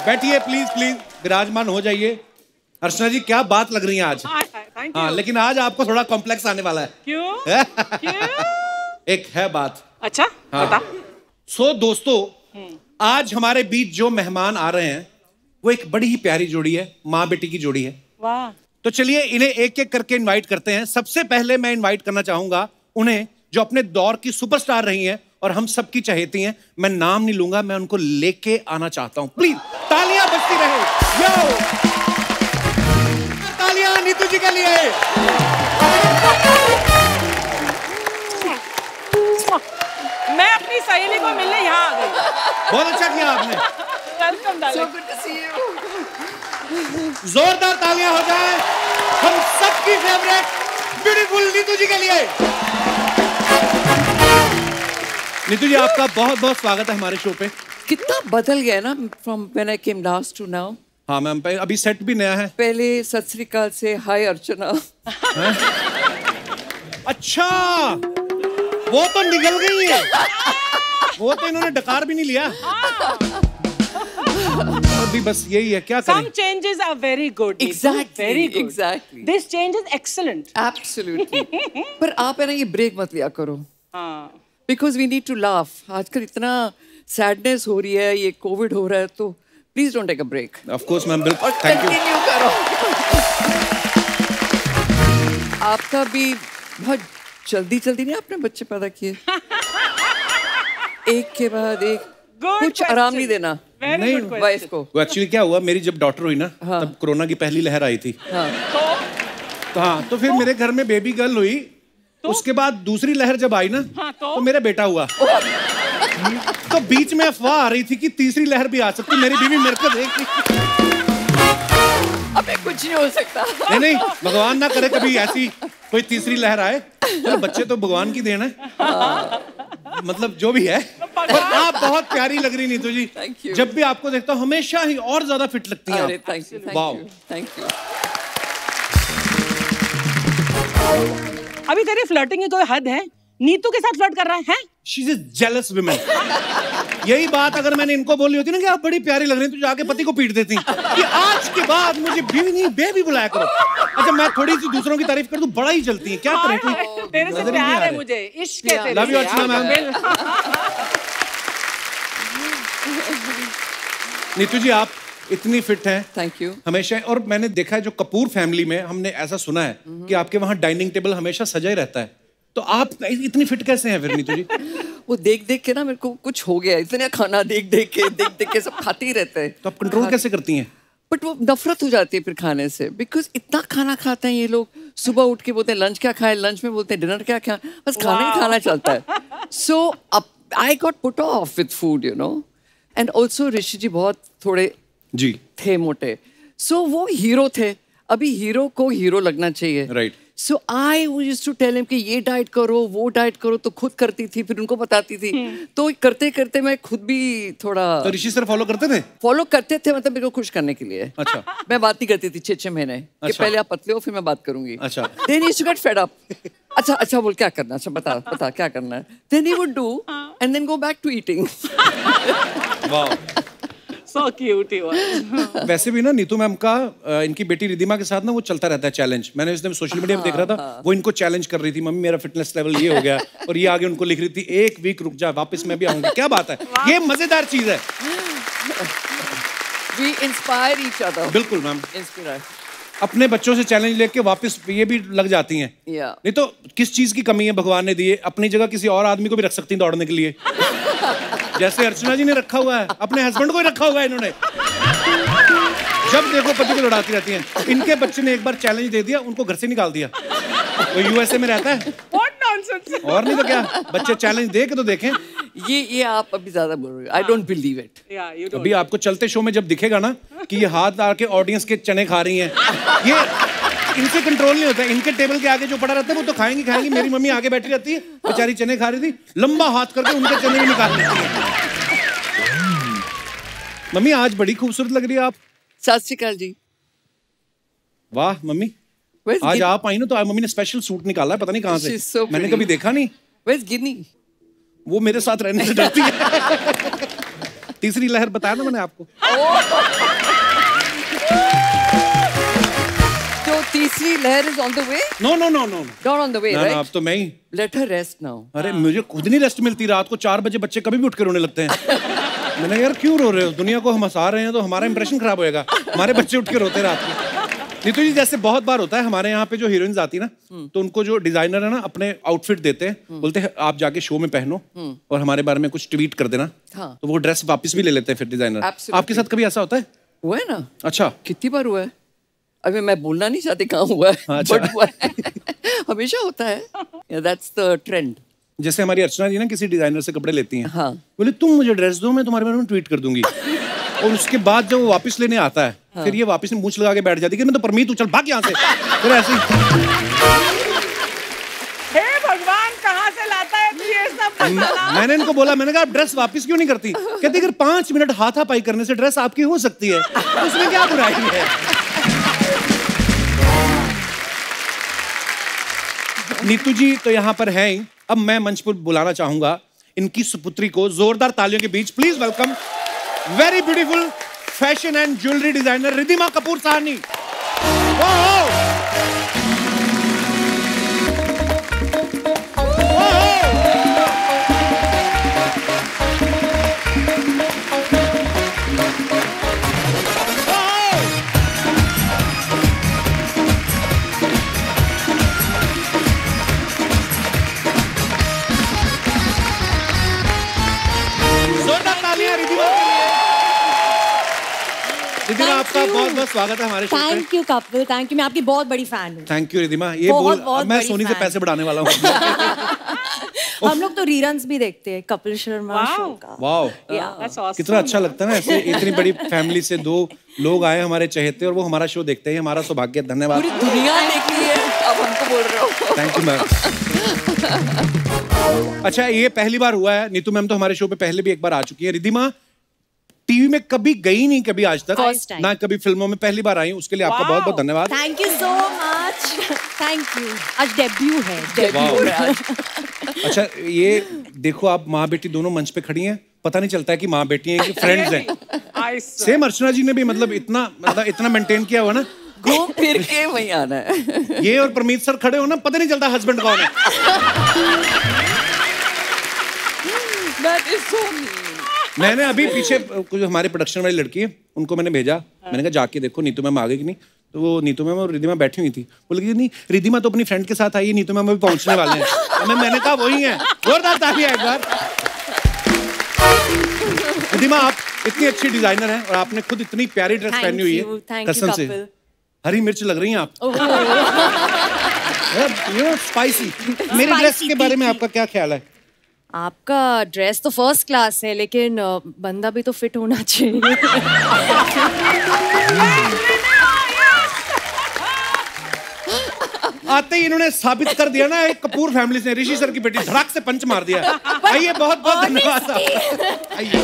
बैठिए please please, विराजमान हो जाइए। अर्चना जी क्या बात लग रही है आज। हाँ, लेकिन आज आपको थोड़ा कॉम्प्लेक्स आने वाला है। क्यों? क्यों? एक है बात। अच्छा, बता। सो दोस्तों, आज हमारे बीच जो मेहमान आ रहे हैं वो एक बड़ी ही प्यारी जोड़ी है, माँ बेटी की जोड़ी है। वाह। तो चलिए इन्हें एक एक करके इनवाइट करते हैं। सबसे पहले मैं इनवाइट करना चाहूंगा उन्हें, जो अपने दौर की सुपरस्टार रही हैं और हम सबकी चहेती हैं। मैं नाम नहीं लूंगा, मैं उनको लेके आना चाहता हूं। प्लीज तालियां बजती रहे। यो तालियां नीतू जी के लिए। मैं अपनी सहेली को मिलने यहाँ आ गई। बहुत अच्छा किया आपने। Welcome darling. So good to see you. जोरदार तालियां हो जाए हम सबकी फेवरेट ब्यूटीफुल नीतू जी के लिए। नीतू जी आपका बहुत बहुत स्वागत है हमारे शो पे। कितना बदल गया ना from when I came last to now. हाँ मैम, अभी सेट भी नया है। पहले सत श्री अकाल से हाय अर्चना। अच्छा, वो तो निकल गई है। वो तो इन्होंने डकार भी नहीं लिया। अभी बस यही है, क्या करें? Some changes are very good. Exactly. Very good. Exactly. This change is excellent. Absolutely. पर आप है ना ये ब्रेक मत लिया करो। हाँ। Because we need to laugh. आजकल इतना सैडनेस हो रही है, ये कोविड हो रहा है, तो please don't take a break. Of course ma'am, बिल्कुल। Thank you. करो। आपका भी बहुत जल्दी नहीं आपने बच्चे पैदा किए। एक के बाद एक। कुछ आराम नहीं देना। नहीं वाइफ को। वो एक्चुअली क्या हुआ, मेरी जब डॉटर हुई ना, तब कोरोना की पहली लहर आई थी। तो फिर मेरे घर में बेबी गर्ल हुई। उसके बाद दूसरी लहर जब आई ना, तो मेरा बेटा हुआ। तो बीच में अफवाह आ रही थी कि तीसरी लहर भी आ सकती। मेरी बीवी मेरे को देखती, अबे कुछ नहीं हो सकता। नहीं भगवान ना करे कभी ऐसी कोई तीसरी लहर आए। तो बच्चे तो भगवान की देन है। मतलब जो भी है। और आप बहुत प्यारी लग रही नीतू जी। जब भी आपको देखता हूँ हमेशा ही और ज्यादा फिट लगती हैं आप। Thank you. अभी तेरी फ्लर्टिंग की कोई हद है? नीतू के साथ फ्लर्ट कर रहा है? She's a jealous woman. यही बात अगर मैंने इनको बोली होती ना कि आप बड़ी प्यारी लग रही हैं, तो जाके पति को पीट देती कि आज के बाद मुझे बीवी नहीं बेबी बुलाया करो। अच्छा मैं थोड़ी सी दूसरों की तारीफ कर दूं, बड़ा ही जलती है। क्या करें? तेरे से प्यार है मुझे, इश्क है तेरे से। Love you Archana ma'am. Neetu ji आप इतनी फिट हैं। Thank you. हमेशा, और मैंने देखा है जो कपूर फैमिली में हमने ऐसा सुना है कि आपके वहाँ डाइनिंग टेबल हमेशा सजा ही रहता है। तो आप इतनी फिट कैसे हैं फिर नीतू जी? वो देख के ना मेरे को कुछ हो गया, इतना खाना देख के सब खाते ही रहते हैं। तो आप कंट्रोल कैसे करती हैं? बट वो नफरत हो जाती है फिर खाने से, बिकॉज इतना खाना खाते हैं ये लोग। सुबह उठ के बोलते हैं लंच क्या खाए, लंच में बोलते हैं डिनर क्या खाए, बस खाना ही खाना चलता है। So I got put off with food, you know. And also Rishi ji बहुत थोड़े जी थे मोटे, सो वो हीरो थे। अभी हीरो को हीरो लगना चाहिए, right. So I used to tell him कि ये डाइट करो वो डाइट करो, तो खुद करती थी, फिर उनको बताती थी। तो करते करते मैं खुद भी थोड़ा। तो ऋषि सर फॉलो करते थे? फॉलो करते थे, मतलब मेरे को खुश करने के लिए। अच्छा। मैं बात नहीं करती थी 6 महीने कि पहले आप पतले हो फिर मैं बात करूंगी। अच्छा। Then he used to get fed up. अच्छा बोल क्या करना, अच्छा बता क्या करना है। Then he would do and then go back to eating. वाह। So cute he was. वैसे भी ना नीतू मैम का इनकी बेटी रिद्धिमा के साथ ना वो चलता रहता है चैलेंज। मैंने इस दिन सोशल मीडिया पे देख रहा था, वो इनको चैलेंज कर रही थी, मम्मी मेरा फिटनेस लेवल ये हो गया, और ये आगे उनको लिख रही थी 1 वीक रुक जा वापस मैं भी आऊंगी। क्या बात है, ये मजेदार चीज है। We inspire each other. बिल्कुल मैम। Inspire. अपने बच्चों से चैलेंज लेके वापस ये भी लग जाती हैं। नहीं तो किस चीज की कमी है भगवान ने दी है, अपनी जगह किसी और आदमी को भी रख सकती हैं दौड़ने के लिए। जैसे अर्चना जी ने रखा हुआ है, अपने हस्बैंड को ही रखा हुआ है इन्होंने। जब देखो पति को लड़ाती रहती हैं। इनके बच्चे ने एक बार चैलेंज दे दिया, उनको घर से निकाल दिया। वो यूएसए में रहता है। What nonsense. और नहीं तो क्या, बच्चे चैलेंज दे के तो देखें। ये आप अभी ज्यादा बोल रहे हो। I don't believe it. Yeah, you don't. अभी आपको चलते शो में जब दिखेगा ना कि ये हाथ आके ऑडियंस के चने खा रही हैं, ये इनसे कंट्रोल नहीं होता। इनके टेबल के आगे जो पड़ा रहता है वो तो खाएंगी। मेरी मम्मी आगे बैठी रहती है, बेचारी चने खा रही थी, लंबा हाथ करके उनके चने भी निकाल लेती है। मम्मी आज बड़ी खूबसूरत लग रही है आप। सत श्री अकाल जी। वाह मम्मी, आज आप आई ना तो मम्मी ने स्पेशल सूट निकाला है, पता नहीं कहाँ से, मैंने कभी देखा नहीं। Where's Ginny? वो मेरे साथ रहने से डरती है। तीसरी लहर बताया ना मैंने आपको। तो तीसरी लहर is on the way. No no no no not on the way, right? अब तो मैं ही लेट हर रेस्ट नाउ। अरे मुझे खुद नहीं रेस्ट मिलती, रात को 4 बजे बच्चे कभी भी उठ के रोने लगते हैं। मैंने यार क्यों रो रहे हो, दुनिया को हम हंसा रहे हैं तो हमारा इंप्रेशन खराब होएगा, हमारे बच्चे उठ के रोते रात को। नीतू जी जैसे बहुत बार होता है हमारे यहाँ पे जो हीरोइंस आती है ना, तो उनको जो डिजाइनर है ना अपने आउटफिट देते हैं, बोलते हैं आप जाके शो में पहनो और हमारे बारे में कुछ ट्वीट कर देना। तो वो ड्रेस वापस भी ले लेते हैं फिर डिजाइनर। आपके साथ कभी ऐसा होता है? हुआ है ना। अच्छा, कितनी बार हुआ है? अभी मैं बोलना नहीं चाहती कहाँ हुआ है, बट हुआ है। हमेशा होता है, दैट्स द ट्रेंड। जैसे हमारी अर्चना जी ना किसी डिजाइनर से कपड़े लेती हैं, हाँ। बोले तुम मुझे ड्रेस दो मैं तुम्हारे बारे में ट्वीट कर दूंगी। और उसके बाद जब वो वापस लेने आता है, फिर ये वापस मूंछ लगा के बैठ जाती है कि मैं तो परमीत हूँ, चल भाग यहाँ से। फिर ऐसे हे भगवान कहाँ से लाता है तू ये सब मसाला? मैंने इनको बोला, मैंने कहा आप ड्रेस वापस क्यों नहीं करती? कहती अगर 5 मिनट हाथापाई करने से ड्रेस आपकी हो सकती है, उसमें क्या बुराई है? नीतू जी तो यहाँ पर हैं ही। अब मैं मंच पर बुलाना चाहूंगा इनकी सुपुत्री को, जोरदार तालियों के बीच please welcome very beautiful fashion and jewellery designer Riddhima Kapoor Sahni. Riddhima आपका बहुत बहुत स्वागत है हमारे शो पे। Thank you Kapil, thank you, मैं आपकी बहुत बड़ी फैन हूँ। Thank you Riddhima. ये बोल मैं सोनी से पैसे बढ़ाने वाला हूँ। हम लोग तो रीरन्स भी देखते हैं कपिल शर्मा शो का। वाओ, कितना अच्छा लगता है ना ऐसे इतनी बड़ी फैमिली से 2 लोग आए हमारे चहेते और वो हमारा शो देखते हैं, हमारा सौभाग्य। धन्यवाद। पूरी दुनिया देखी है, अब हमको बोल रहे हो। Thank you ma'am. अच्छा ये पहली बार हुआ है, नीतू मैम तो हमारे शो पे पहले भी एक बार आ चुकी है। रिद्धिमा टीवी में कभी गई नहीं कभी आज तक, ना कभी फिल्मों में, पहली बार आई, उसके लिए आपका बहुत बहुत धन्यवाद। Thank you so much, thank you. आज डेब्यू है। अच्छा ये देखो आप माँ बेटी दोनों मंच पे खड़ी हैं, पता नहीं चलता है कि माँ बेटी हैं कि फ्रेंड्स हैं। सेम अर्चना जी ने भी मतलब इतना मेंटेन किया हुआ ना, घूम फिर के वहीं आना है। ये और परमीत सर खड़े हो ना, पता नहीं चलता हस्बैंड कौन है। That is so mean. मैंने अभी पीछे कुछ हमारे प्रोडक्शन वाली लड़की है, उनको मैंने भेजा, मैंने कहा जाके देखो नीतू मैम आ गई कि नहीं। तो वो नीतू मैम और रिद्धिमा बैठी हुई थी, बोले कि नहीं रिद्धिमा तो अपनी फ्रेंड के साथ आई है, नीतू मैम अभी पहुंचने वाले हैं। मैंने कहा वही है। जोरदार तालियां एक बार। रिद्धिमा आप इतनी अच्छी डिजाइनर हैं और आपने खुद इतनी प्यारी ड्रेस पहनी हुई है, कसम से हरी मिर्च लग रही हैं आप। स्पाइसी। मेरी ड्रेस के बारे में आपका क्या ख्याल है? आपका ड्रेस तो फर्स्ट क्लास है, लेकिन बंदा भी तो फिट होना चाहिए। आते ही इन्होंने साबित कर दिया ना, एक कपूर फैमिली से ऋषि सर की बेटी धड़ाक से पंच मार दिया। आइए बहुत बहुत धन्यवाद। आइए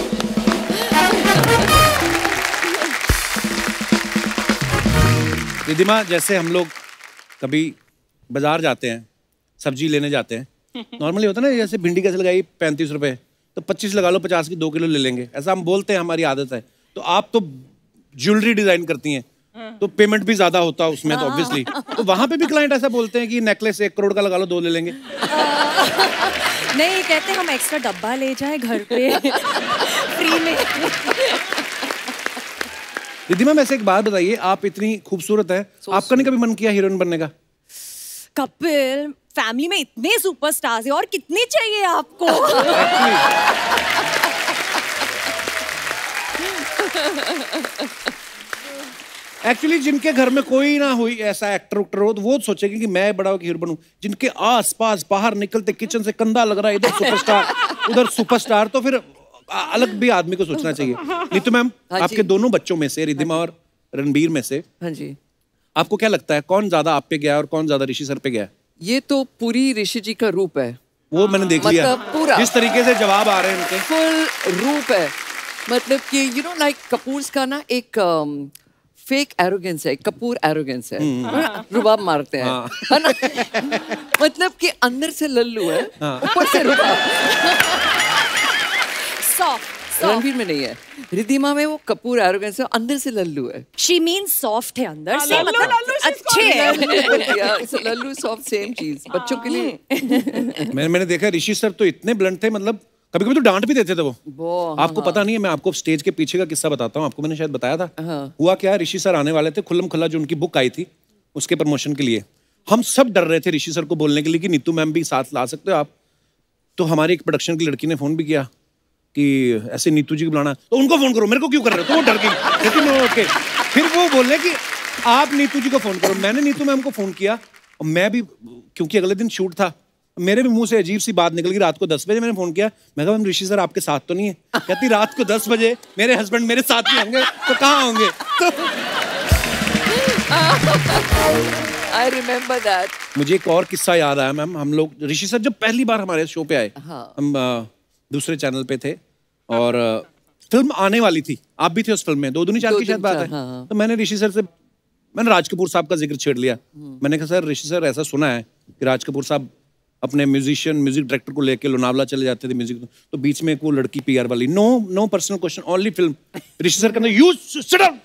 रिद्धिमा, जैसे हम लोग कभी बाजार जाते हैं, सब्जी लेने जाते हैं, नॉर्मली होता है ना, जैसे भिंडी कैसे लगाई 35 रुपए, तो 25 लगा लो, 50 की 2 किलो ले लेंगे, ऐसा हम बोलते हैं, हमारी आदत है। तो आप तो ज्वेलरी डिजाइन करती हैं, तो पेमेंट भी ज्यादा होता है उसमें, तो ऑब्वियसली तो वहां पे भी क्लाइंट ऐसा बोलते हैं कि नेकलेस 1 करोड़ का लगा लो, 2 ले लेंगे। नहीं, कहते हम एक्स्ट्रा डब्बा ले जाए घर पे फ्री में। रिद्धिमा वैसे एक बात बताइए, आप इतनी खूबसूरत है, आपका नहीं कभी मन किया हीरोइन बनने का? कपिल, फैमिली में इतने सुपरस्टार्स हैं और कितने चाहिए आपको? एक्चुअली जिनके घर में कोई ना हुई ऐसा एक्टर उक्टर हो, तो वो सोचेंगे कि मैं बड़ा हीरो बनूं। जिनके आस पास बाहर निकलते किचन से कंधा लग रहा है, इधर सुपरस्टार उधर सुपरस्टार, तो फिर अलग भी आदमी को सोचना चाहिए। नीतू मैम, आपके दोनों बच्चों में से, रिद्धिमा और रणबीर में से, हाँ जी, आपको क्या लगता है कौन ज्यादा आप पे गया और कौन ज्यादा ऋषि सर पे गया? ये तो पूरी ऋषि जी का रूप है, वो मैंने देख लिया, पूरा जिस तरीके से जवाब आ रहे हैं उनके, फुल रूप है। मतलब कि यू नो लाइक कपूर्स का ना एक फेक एरोगेंस है, कपूर एरोगेंस है, रुबाब मारते हैं, है ना? मतलब कि अंदर से लल्लू है, ऊपर से रुबाब। रणवीर में नहीं है। रिद्धिमा में वो कपूर एरोगेंस है, अंदर से लल्लू है। शी मीन्स सॉफ्ट है अंदर से, लल्लू, मतलब लल्लू, अच्छे है। लल्लू सॉफ्ट सेम चीज बच्चों के लिए। मैंने देखा ऋषि सर तो इतने ब्लंट थे, मतलब कभी कभी तो डांट भी देते थे वो। आपको पता नहीं है, मैं आपको स्टेज के पीछे का किस्सा बताता हूँ। आपको मैंने शायद बताया था। हुआ क्या, ऋषि सर आने वाले थे, खुल्लम खुल्ला जो उनकी बुक आई थी उसके प्रमोशन के लिए। हम सब डर रहे थे ऋषि सर को बोलने के लिए कि नीतू मैम भी साथ ला सकते हो आप। तो हमारी एक प्रोडक्शन की लड़की ने फोन भी किया कि ऐसे नीतू जी को बुलाना, तो उनको फोन करो, मेरे को क्यों कर रहे हो? तो वो डर गई। लेकिन ओके, फिर वो बोले कि आप नीतू जी को फोन करो। मैंने नीतू मैम को फोन किया और मैं भी, क्योंकि अगले दिन शूट था, मेरे भी मुंह से अजीब सी बात निकल गई। रात को 10 बजे मैंने फोन किया, मैं कहा मैम ऋषि सर आपके साथ तो नहीं है? कहती रात को 10 बजे मेरे हस्बैंड मेरे साथ ही होंगे तो कहाँ होंगे? I remember that. मुझे एक और किस्सा याद आया मैम। हम लोग, ऋषि सर जब पहली बार हमारे शो पे आए, हम दूसरे चैनल पे थे और फिल्म आने वाली थी। आप भी थे उस फिल्म में, 2 दूनी 4 की शायद बात है। तो मैंने ऋषि सर से, मैंने राज कपूर साहब का जिक्र छेड़ लिया। मैंने कहा सर, ऋषि सर ऐसा सुना है कि राज कपूर साहब अपने म्यूजिक डायरेक्टर को लेके लोनावला चले जाते थे म्यूजिक, तो बीच में एक वो लड़की पीआर वाली, no personal question, only film. Rishi sir कहते you sit down,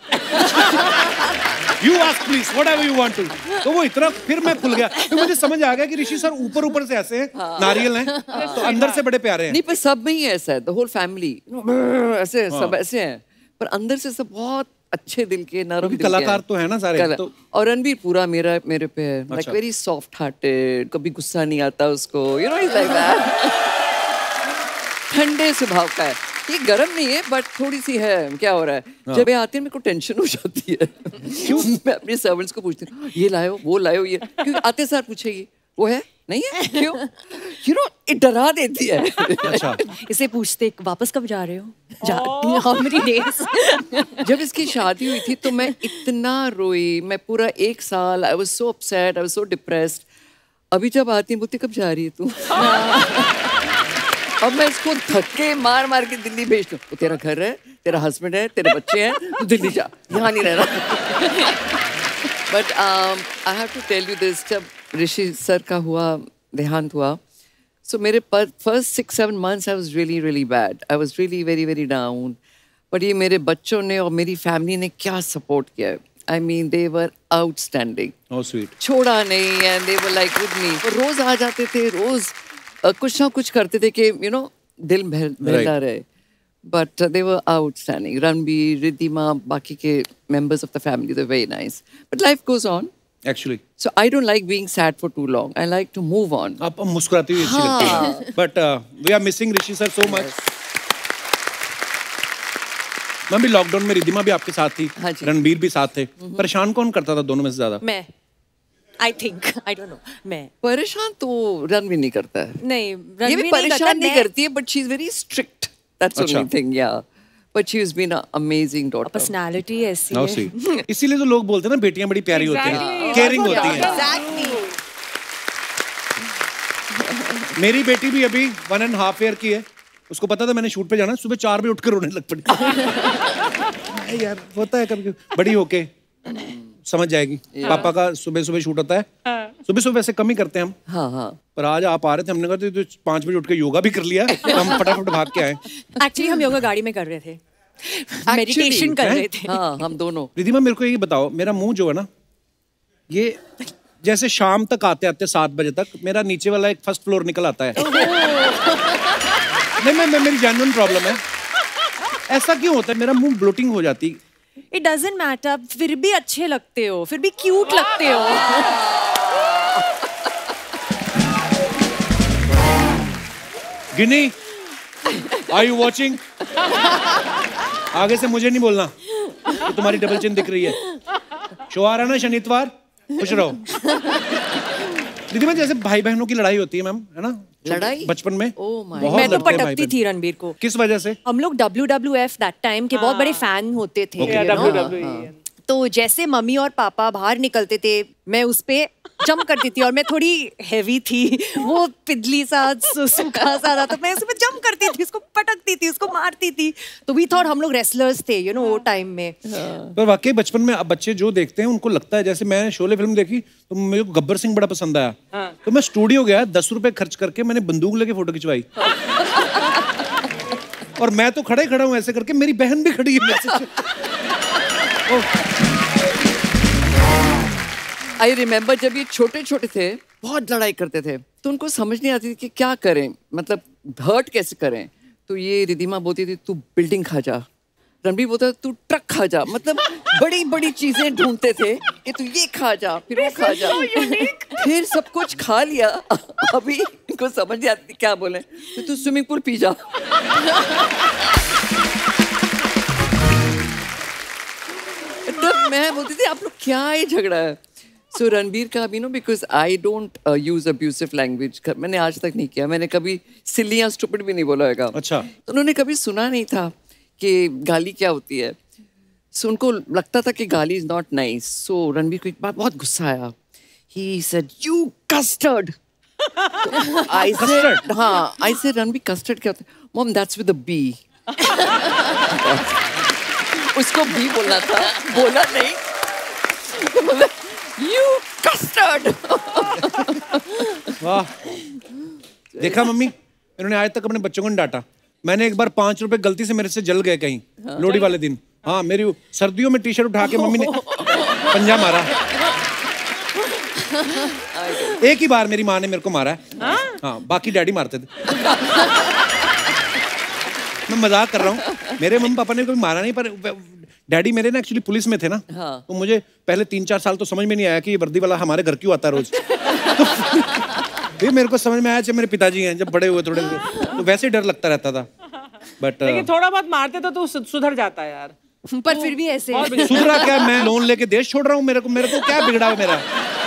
you ask please whatever you want to. तो वो इतना, फिर मैं खुल गया, फिर मुझे समझ आ गया कि ऋषि सर ऊपर से ऐसे हैं, नारियल हैं, तो अंदर से बड़े प्यारे हैं। नहीं, पर सब में ही ऐसा है, द होल फैमिली ऐसे सब ऐसे हैं, पर अंदर से सब बहुत अच्छे दिल के, नरम दिल के कलाकार तो है ना सारे। तो और रणवीर पूरा मेरे पे है, लाइक वेरी सॉफ्ट हार्टेड, कभी गुस्सा नहीं आता उसको, you know, is like that. ठंडे स्वभाव का है, ये गरम नहीं है बट थोड़ी सी है। क्या हो रहा है? जब ये आती है मेरे को टेंशन हो जाती है। क्यों? मैं अपने सर्वेंट्स को पूछती हूँ, ये लाओ वो लाओ, ये क्योंकि आते सार पूछेगी वो है नहीं है, क्यों? यू नो, ये डरा देती है। अच्छा, इसे पूछते वापस कब जा रहे हो? How many days? जब इसकी शादी हुई थी तो मैं इतना रोई, मैं पूरा 1 साल I was so upset, I was so depressed. अभी जब आती है बोलती कब जा रही है तू? अब मैं इसको धक्के मार मार के दिल्ली भेजती हूँ। तेरा घर है, तेरा हस्बैंड है, तेरे बच्चे हैं, तू दिल्ली जा, यहाँ नहीं रहना। But I have to tell you this, जब ऋषि सर का देहांत हुआ, so मेरे first 6-7 months I was really bad. I was really very down. But ये मेरे बच्चों ने और मेरी फैमिली ने क्या सपोर्ट किया। I mean they were outstanding. Oh sweet. छोड़ा नहीं, and they were like with me. रोज आ जाते थे, रोज कुछ ना कुछ करते थे कि you know दिल बहलता रहे. But they were outstanding. Ranbir, Riddhima, बाकी के members of the family, they're very nice. But life goes on. Actually. So I don't like being sad for too long. I like to move on. आप मुस्कुराती हुई अच्छी लगती हैं. But we are missing Rishi sir so much. Ma'am भी lockdown में रिद्धिमा भी आपके साथ थी, रणबीर भी साथ थे. परेशान कौन करता था दोनों में से ज्यादा? मैं. I think, I don't know. मैं. परेशान तो रणबीर नहीं करता है. नहीं, ये भी परेशान नहीं करती है, but she's very strict. That's the only thing, yeah. But she's been an amazing daughter. Personality ऐसी है. इसीलिए तो लोग बोलते हैं ना बेटियां बड़ी प्यारी होती हैं, केयरिंग होती हैं. Exactly. मेरी बेटी भी अभी 1.5 year की है. उसको पता था मैंने शूट पे जाना, सुबह 4 बजे उठ कर रोने लग पड़ी. यार होता है कभी, बड़ी होके समझ जाएगी. पापा का सुबह शूट होता है. सुबह वैसे कम ही करते हैं हम. हाँ. पर आज आप आ रहे थे, हमने कहा तो 5 बजे उठ के योगा भी कर लिया, तो हम फटाफट भाग के आए. एक्चुअली हम योगा गाड़ी में कर रहे थे, मेडिटेशन कर रहे थे. हाँ, हम दोनों. रिद्धिमा मेरे को ये बताओ, मेरा मुंह जो है ना, ये जैसे शाम तक आते 7 बजे तक मेरा नीचे वाला एक फर्स्ट फ्लोर निकल आता है. नहीं, मैं मेरी जेन्युइन प्रॉब्लम है. ऐसा क्यों होता है? मेरा मुंह ब्लोटिंग हो जाती. It doesn't matter. फिर भी अच्छे लगते हो, फिर भी क्यूट लगते हो. गिनी, are you watching? आगे से मुझे नहीं बोलना कि तुम्हारी डबल चिन दिख रही है. शो आ रहा ना शनिवार, खुश रहो. दीदी, जैसे भाई बहनों की लड़ाई होती है मैम, है ना? लड़ाई बचपन में मैं तो पटकती थी रणबीर को. किस वजह से? हम लोग WWF दैट टाइम के बहुत बड़े फैन होते थे. तो जैसे मम्मी और पापा बाहर निकलते थे, मैं उस पे जंप करती थी, और मैं थोड़ी हैवी थी, वो पिदली सा सूखा सा था, तो मैं उस पे जंप करती थी, उसको पटकती थी, उसको मारती थी. तो वी थॉट हम लोग रेसलर्स थे, यू नो, वो टाइम में. पर वाकई बचपन में अब बच्चे जो देखते हैं उनको लगता है, जैसे मैं शोले फिल्म देखी तो मेरे को गब्बर सिंह बड़ा पसंद आया. तो मैं स्टूडियो गया, 10 रुपए खर्च करके मैंने बंदूक लेके फोटो खिंचवाई. और मैं तो खड़ा हूँ ऐसे करके, मेरी बहन भी खड़ी है मेरे से। आई रिमेम्बर जब ये छोटे छोटे थे बहुत लड़ाई करते थे, तो उनको समझ नहीं आती थी कि क्या करें, मतलब हर्ट कैसे करें। तो ये रिद्धिमा बोलती थी तू बिल्डिंग खा जा, रणबीर बोलता तू ट्रक खा जा, मतलब बड़ी बड़ी चीजें ढूंढते थे कि तू ये खा जा, फिर वो खा जा, फिर सब कुछ खा लिया। अभी इनको समझ नहीं आती क्या बोले, तो तू स्विमिंग पूल पी जा। तब मैं बोलती थी आप लोग क्या ये झगड़ा है। सो रणबीर का भी no, because I don't use abusive language, मैंने आज तक नहीं किया, मैंने कभी सिली या स्टूपिड भी नहीं बोला होगा। अच्छा। तो उन्होंने कभी सुना नहीं था कि गाली क्या होती है। सो उनको लगता था कि गाली is not nice. So Ranbir को एक बार बहुत गुस्सा आया। He said you custard. I said हाँ, आई सेड रणबीर कस्टर्ड क्या होता है? Mom that's with a B. उसको बी बोलना था, बोला नहीं। You custard. वाह, देखा मम्मी, इन्होंने आज तक अपने बच्चों को नहीं डांटा। मैंने एक बार 5 रुपए गलती से मेरे से जल गए कहीं लोहड़ी वाले दिन। हाँ, मेरी सर्दियों में टी शर्ट उठा के मम्मी ने पंजा मारा। एक ही बार मेरी माँ ने मेरे को मारा है। हाँ, बाकी डैडी मारते थे। मैं मजाक कर रहा हूँ, मेरे मम्मी पापा ने कभी मारा नहीं, पर डैडी मेरे ना एक्चुअली पुलिस में थे ना। हाँ। तो मुझे पहले 3-4 साल तो समझ में नहीं आया कि ये वर्दी वाला हमारे घर क्यों आता है रोज। तो मेरे को समझ में आया जब मेरे पिताजी हैं, जब बड़े हुए थोड़े, तो वैसे डर लगता रहता था। बट लेकिन थोड़ा बहुत मारते तो सुधर जाता है यार। पर फिर भी ऐसे सुधरा क्या, मैं लोन लेके देश छोड़ रहा हूँ, मेरे को क्या बिगड़ा है मेरा।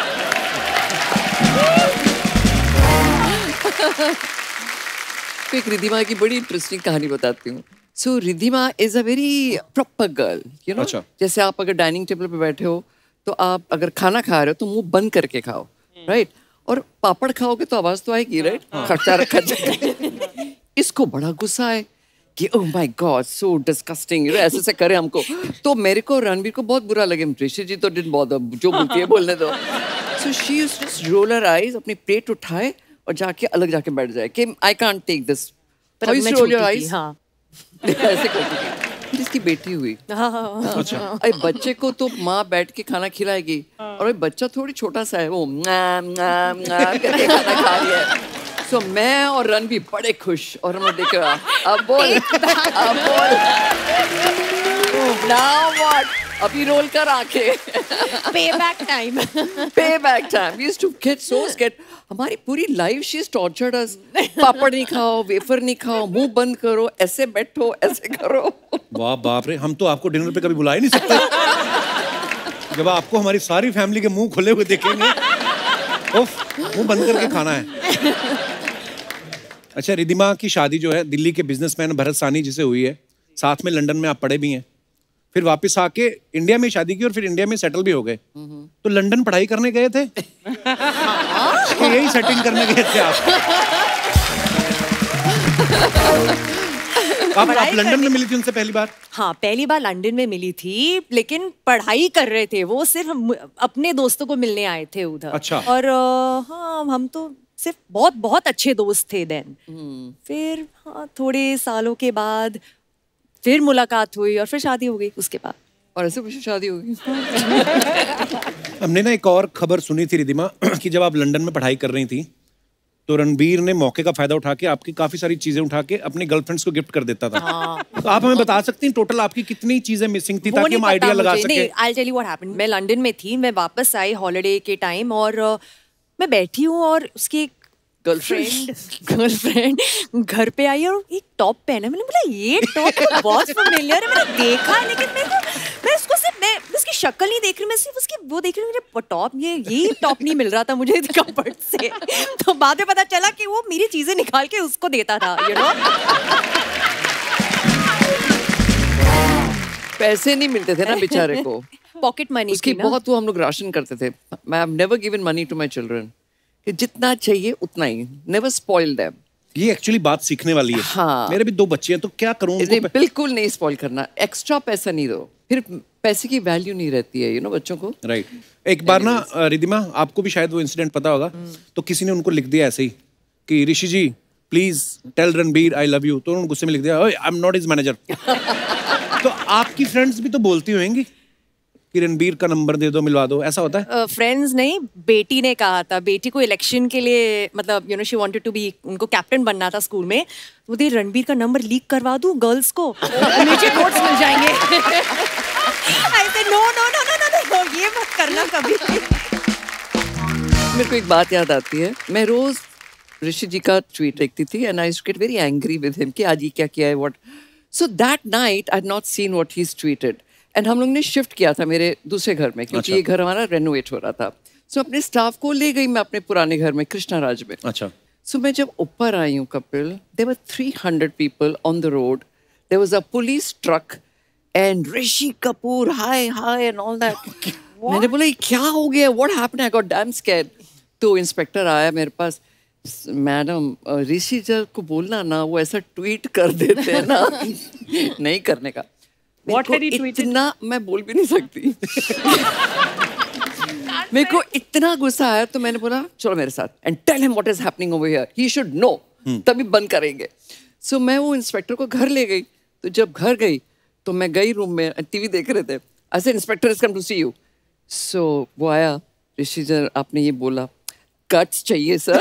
एक रिद्धिमा की बड़ी इंटरेस्टिंग कहानी बताती हूँ। So Riddhima is a very proper girl, you know. जैसे आप अगर डाइनिंग टेबल पे बैठे हो तो आप अगर खाना खा रहे हो तो मुंह बंद करके खाओ, राइट? और पापड़ खाओगे तो आवाज तो आएगी, राइट? खर्चा रखा जाए। इसको बड़ा गुस्सा है कि oh my god so disgusting, ऐसे से करे हमको। तो मेरे को रणबीर को बहुत बुरा लगे। ऋषि जी तो डिडंट बॉदर, जो बोलती है बोलने दो। So she used to just roll her eyes, अपनी प्लेट उठाए और जाके अलग जाके बैठ जाए कि I can't take this. How you roll your eyes? हां, ऐसे करती थी। फिर इसकी बेटी हुई। अच्छा। अरे बच्चे को तो माँ बैठ के खाना खिलाएगी, और बच्चा थोड़ी छोटा सा है, वो करके खाना खा रही है। सो मैं और रणबीर बड़े खुश, और हमने देखा अब बोल, अब बोल, now what? अभी रोल कर आंखें। Payback time. Payback time. We used to get so scared. हमारी पूरी life she has tortured us. Papad नहीं खाओ, वेफर नहीं खाओ, मुंह बंद करो, ऐसे बैठो, ऐसे करो। वाह बाप रे, हम तो आपको डिनर पे कभी बुला ही नहीं सकते। जब आपको हमारी सारी फैमिली के मुंह खुले हुए देखेंगे, उफ, मुंह बंद करके खाना है। अच्छा, रिद्धिमा की शादी जो है दिल्ली के बिजनेसमैन भरत साहनी जी से हुई है। साथ में लंदन में आप पढ़े भी हैं, फिर वापस आके इंडिया में शादी की और फिर इंडिया में सेटल भी हो गए। तो लंदन पढ़ाई करने गए थे? यही सेटिंग करने गए थे आप? आप लंदन में मिली थी उनसे पहली बार? हाँ, पहली बार लंदन में मिली थी, लेकिन पढ़ाई कर रहे थे वो, सिर्फ अपने दोस्तों को मिलने आए थे उधर। अच्छा। और हाँ, हम तो सिर्फ बहुत बहुत अच्छे दोस्त थे देन। फिर हाँ, थोड़े सालों के बाद फिर मुलाकात हुई और फिर शादी हो गई उसके बाद। और ऐसे कुछ शादी हो गई। हमने ना एक और खबर सुनी थी रिद्धिमा, कि जब आप लंदन में पढ़ाई कर रही थी तो रणबीर ने मौके का फायदा उठा के आपकी काफी सारी चीजें उठा के अपनी गर्लफ्रेंड्स को गिफ्ट कर देता था। तो आप हमें बता सकती हैं टोटल आपकी कितनी चीजें मिसिंग थी, ताकि हम आइडिया लगा सके? नहीं, I'll tell you what happened. मैं लंदन में थी, मैं वापस आई हॉलिडे के टाइम, और मैं बैठी हूँ और उसकी गर्लफ्रेंड घर पे आई और एक टॉप पहना। मैंने बोला ये टॉप तो बहुत फेमिलियर है, मैंने देखा, लेकिन मैं उसको सिर्फ, मैं उसकी शक्ल नहीं देख रही, मैं सिर्फ उसकी वो देख रही हूँ, मेरे टॉप, ये टॉप नहीं मिल रहा था मुझे कपड़ से। तो बाद में पता चला कि वो मेरी चीजें निकाल के उसको देता था, यू नो। पैसे नहीं मिलते थे ना बेचारे को, पॉकेट मनी उसकी बहुत, वो हम लोग राशन करते थे। I have never given money to my children, जितना चाहिए उतना ही, नेवर स्पॉइल देम। ये एक्चुअली बात सीखने वाली है। हाँ। मेरे भी 2 बच्चे हैं, तो क्या करूं? नहीं, बिल्कुल नहीं स्पॉइल करना, एक्स्ट्रा पैसा नहीं दो, फिर पैसे की वैल्यू नहीं रहती है, यू नो, बच्चों को। राइट। एक बार ना रिद्धिमा, आपको भी शायद वो इंसिडेंट पता होगा, तो किसी ने उनको लिख दिया ऐसे ही कि Rishi ji please tell Ranbir I love you, तो उन्होंने गुस्से में लिख दिया I am not his manager. तो आपकी फ्रेंड्स भी तो बोलती होंगी कि रणबीर का नंबर दे दो, मिलवा दो, ऐसा होता है? फ्रेंड्स नहीं, बेटी ने कहा था। बेटी को इलेक्शन के लिए, मतलब you know she wanted to be, उनको कैप्टन बनना था स्कूल में। वो दे रणबीर का नंबर लीक करवा दूं गर्ल्स को, मुझे वोट्स मिल जाएंगे। I said no no no no no, ये मत करना कभी। मेरे को एक बात याद आती है, मैं रोज ऋषि जी का ट्वीट देखती थी and I used to get very angry with him कि आज ये क्या किया है, what. So that night I had not seen what he is tweeted and हम लोग ने शिफ्ट किया था मेरे दूसरे घर में, क्योंकि ये घर हमारा रेनोवेट हो रहा था। सो अपने स्टाफ को ले गई मैं अपने पुराने घर में कृष्णा राज में। अच्छा। सो मैं जब ऊपर आई हूँ Kapil, there were 300 people on the road, there was a police truck and Rishi Kapoor हाय हाय एंड ऑल दैट। मैंने बोला ये क्या हो गया, what happened, I got damn scared. तो इंस्पेक्टर आया मेरे पास, मैडम ऋषि जी को बोलना ना, वो ऐसा ट्वीट कर देते हैं ना। नहीं करने का। What had he tweeted? इतना मैं बोल भी नहीं सकती। मेरे को इतना गुस्सा आया तो मैंने बोला चलो मेरे साथ and tell him what is happening over here, he should know, तभी बंद करेंगे। सो मैं वो इंस्पेक्टर को घर ले गई। तो जब घर गई तो मैं गई रूम में, टीवी देख रहे थे। I said inspector is come to see you. So वो आया, ऋषि जी आपने ये बोला, कट्स चाहिए सर।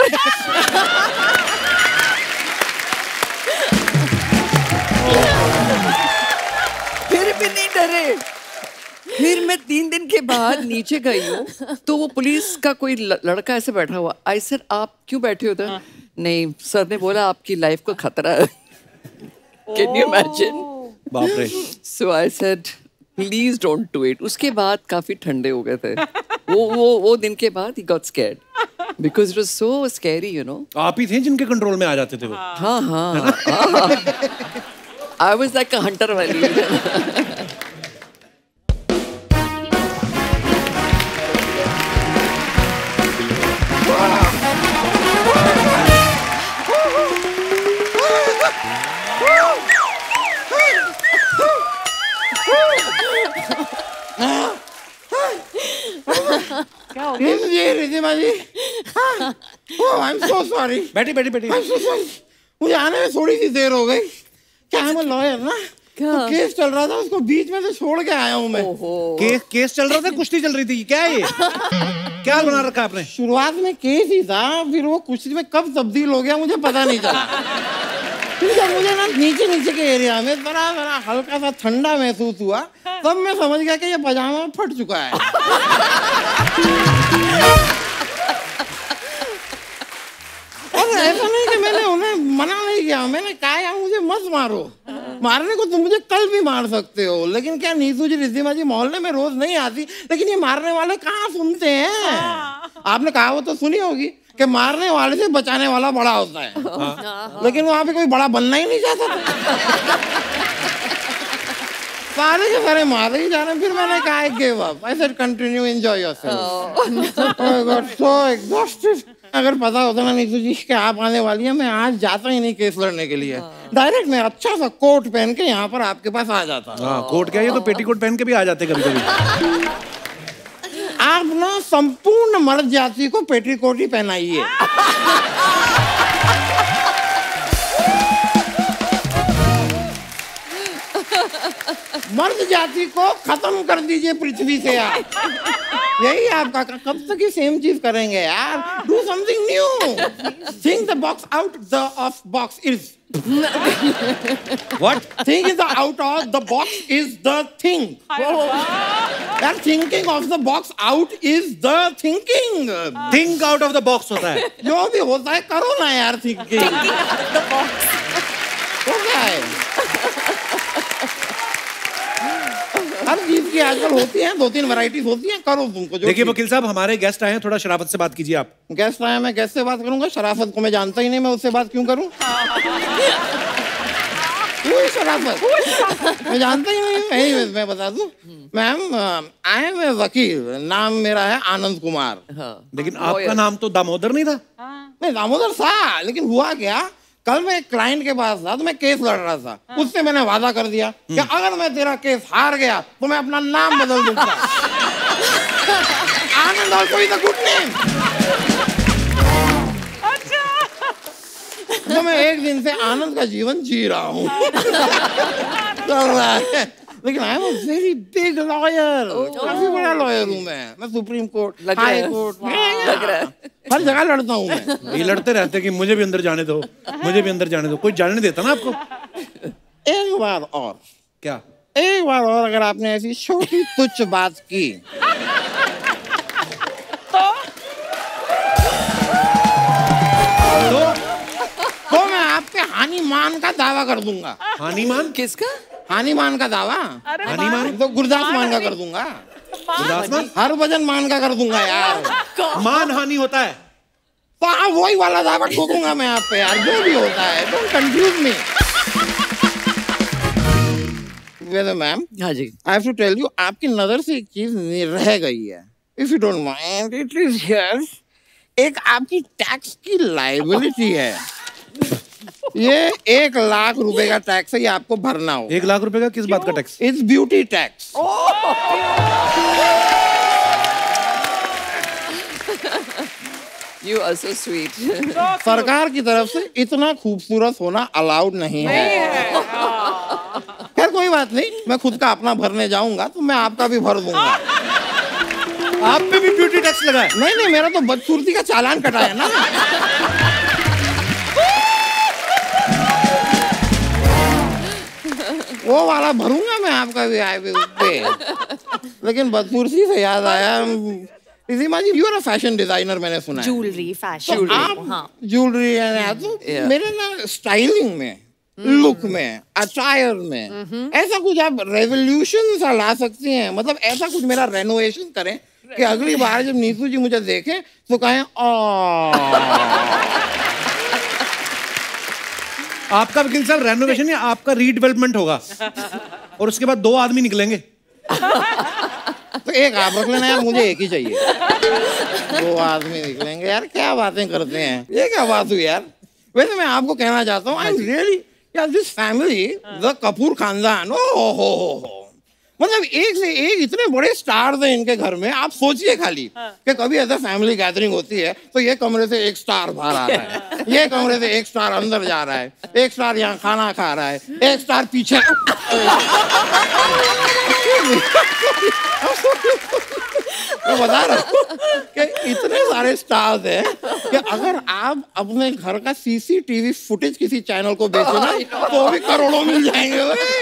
फिर भी नहीं डरे। फिर मैं 3 दिन के बाद नीचे गई हूँ तो वो पुलिस का कोई लड़का ऐसे बैठा हुआ। आई सेड आप क्यों बैठे हो? नहीं सर ने बोला आपकी लाइफ को खतरा है। Can you imagine? बाप रे। So I said please don't do it. उसके बाद काफी ठंडे हो गए थे। वो दिन के बाद he got scared because it was so scary, you know. आप ही थे जिनके कंट्रोल में आ जाते थे वो। हाँ। I was like a hunter वाली। क्या हो गया? ये Riddhima ji, I am so sorry. बैठी। मुझे आने में थोड़ी सी देर हो गई। क्या है, मैं लॉयर ना, तो केस चल रहा था, उसको बीच में से छोड़ के आया हूँ मैं। केस चल रहा था, कुश्ती चल रही थी, क्या है ये? क्या बना रखा आपने? शुरुआत में केस ही था, फिर वो कुश्ती में कब तब्दील हो गया मुझे पता नहीं चला। फिर जब मुझे ना नीचे के एरिया में बड़ा हल्का सा ठंडा महसूस हुआ, तब मैं समझ गया कि ये पजामा फट चुका है। और ऐसा नहीं कि मैंने उन्हें मना नहीं किया, मैंने कहा यार मुझे मत मारो, मारने को तुम मुझे कल भी मार सकते हो, लेकिन क्या नीतू जी रिद्धिमा जी मोहल्ले में रोज नहीं आती, लेकिन ये मारने वाले कहाँ सुनते हैं। आपने कहा वो तो सुनी होगी कि मारने वाले से बचाने वाला बड़ा होता है। लेकिन वहाँ पे कोई बड़ा बनना ही नहीं चाहता था। सारे के सारे मारे ही जा रहे। फिर मैंने कहा I give up, I said continue enjoy yourself. I got so exhausted. अगर पता होता ना नीतू जी कि आप आने वाली है, मैं आज जाता ही नहीं केस लड़ने के लिए। डायरेक्ट मैं अच्छा सा कोट पहन के यहाँ पर आपके पास आ जाता। कोट क्या, ये तो पेटीकोट पहन के भी आ जाते कभी-कभी। आप ना संपूर्ण मर्द जाति को पेटीकोट ही पहनाइए। मर्द जाति को खत्म कर दीजिए पृथ्वी से यार। यही आपका, कब तक ही सेम चीज करेंगे यार। Do something new. Think the box out the of box is What? Think is the out of the box is the thing. That thinking of the box out is the thinking. Think out of the box होता है। जो भी होता है करो ना यार thinking. Thinking out of the box. हो गया है। हर चीज की आजकल होती है, 2-3 वैरायटीज होती हैं, करो तुमको जो। देखिए वकील साहब, हमारे गेस्ट आए हैं, थोड़ा शराफत से बात कीजिए आप। गेस्ट आया, मैं गेस्ट से बात करूंगा? शराफत को मैं जानता ही नहीं, मैं उससे बात क्यों करूं? कोई शराफत मैं जानता ही नहीं। मैं बता दूं मैम, आई एम वकील, नाम मेरा है आनंद कुमार। लेकिन आपका नाम तो दामोदर नहीं था? नहीं, दामोदर था, लेकिन हुआ क्या, कल मैं एक क्लाइंट के पास था तो मैं केस लड़ रहा था। उससे मैंने वादा कर दिया कि अगर मैं तेरा केस हार गया तो मैं अपना नाम बदल दूंगा। आनंद और कोई गुड नेम। तो मैं एक दिन से आनंद का जीवन जी रहा हूँ। चल रहा है, लेकिन I am a very big lawyer, काफी बड़ा लॉयर हूँ मैं सुप्रीम कोर्ट, हाई कोर्ट, हर जगह लड़ता हूँ मैं। ये लड़ते रहते कि मुझे भी अंदर जाने दो, मुझे भी अंदर जाने दो, कोई जाने नहीं देता ना आपको। एक बार और, क्या एक बार और अगर आपने ऐसी छोटी तुच्छ बात की तो मैं आपके हानिमान का दावा कर दूंगा। हानिमान? किसका? हानिमान का दावा? हानिमान तो गुरदास मान का कर दूंगा। गुरदास मान? हरभजन मान का कर दूंगा यार। मान हानि होता है तो हाँ, वही वाला दावा ठोकूंगा मैं आप पे यार, जो भी होता है। Don't confuse me. मैम, हाँ जी, I have to tell you, आपकी नजर से एक चीज रह गई है। If you don't mind, it is here. एक आपकी टैक्स की लायबिलिटी है। ये 1 लाख रुपए का टैक्स है, ये आपको भरना हो। 1 लाख रुपए का किस बात का tax? It's beauty tax. You are so sweet. सरकार की तरफ से इतना खूबसूरत होना अलाउड नहीं है। खैर कोई बात नहीं, मैं खुद का अपना भरने जाऊंगा तो मैं आपका भी भर दूंगा। आप पे भी ब्यूटी टैक्स लगा है? नहीं नहीं, मेरा तो बदसूरती का चालान कटा है ना। वो वाला भरूंगा मैं आपका भी आए पे। लेकिन बदसूरती से याद आया, Riddhima ji, you are a fashion designer, मैंने सुना है। ज्वेलरी, फैशन, आप ज्वेलरी तो मेरे ना स्टाइलिंग में, लुक में, अटायर में ऐसा कुछ आप रेवोल्यूशन सा ला सकती हैं। मतलब ऐसा कुछ मेरा रेनोवेशन करें कि अगली बार जब नीतू जी मुझे देखें तो कहें आपका वकील साहब रेनोवेशन या आपका रीडेवलपमेंट होगा और उसके बाद 2 आदमी निकलेंगे। तो एक आप रख लेना यार, मुझे एक ही चाहिए। 2 आदमी निकलेंगे यार, क्या बातें करते हैं। ये क्या बात हुई यार। वैसे मैं आपको कहना चाहता हूँ, आई एम रियली यार, दिस फैमिली, द कपूर खानदान, ओ हो, मतलब एक से एक इतने बड़े स्टार थे इनके घर में। आप सोचिए खाली कि कभी ऐसा फैमिली गैदरिंग होती है तो ये कमरे से एक स्टार बाहर आ रहा है, ये कमरे से एक स्टार अंदर जा रहा है, एक स्टार यहाँ खाना खा रहा है, एक स्टार पीछे। मैं बता रहा हूँ कि इतने सारे स्टार्स हैं कि अगर आप अपने घर का सीसीटीवी फुटेज किसी चैनल को बेचो ना तो भी करोड़ों मिल जाएंगे।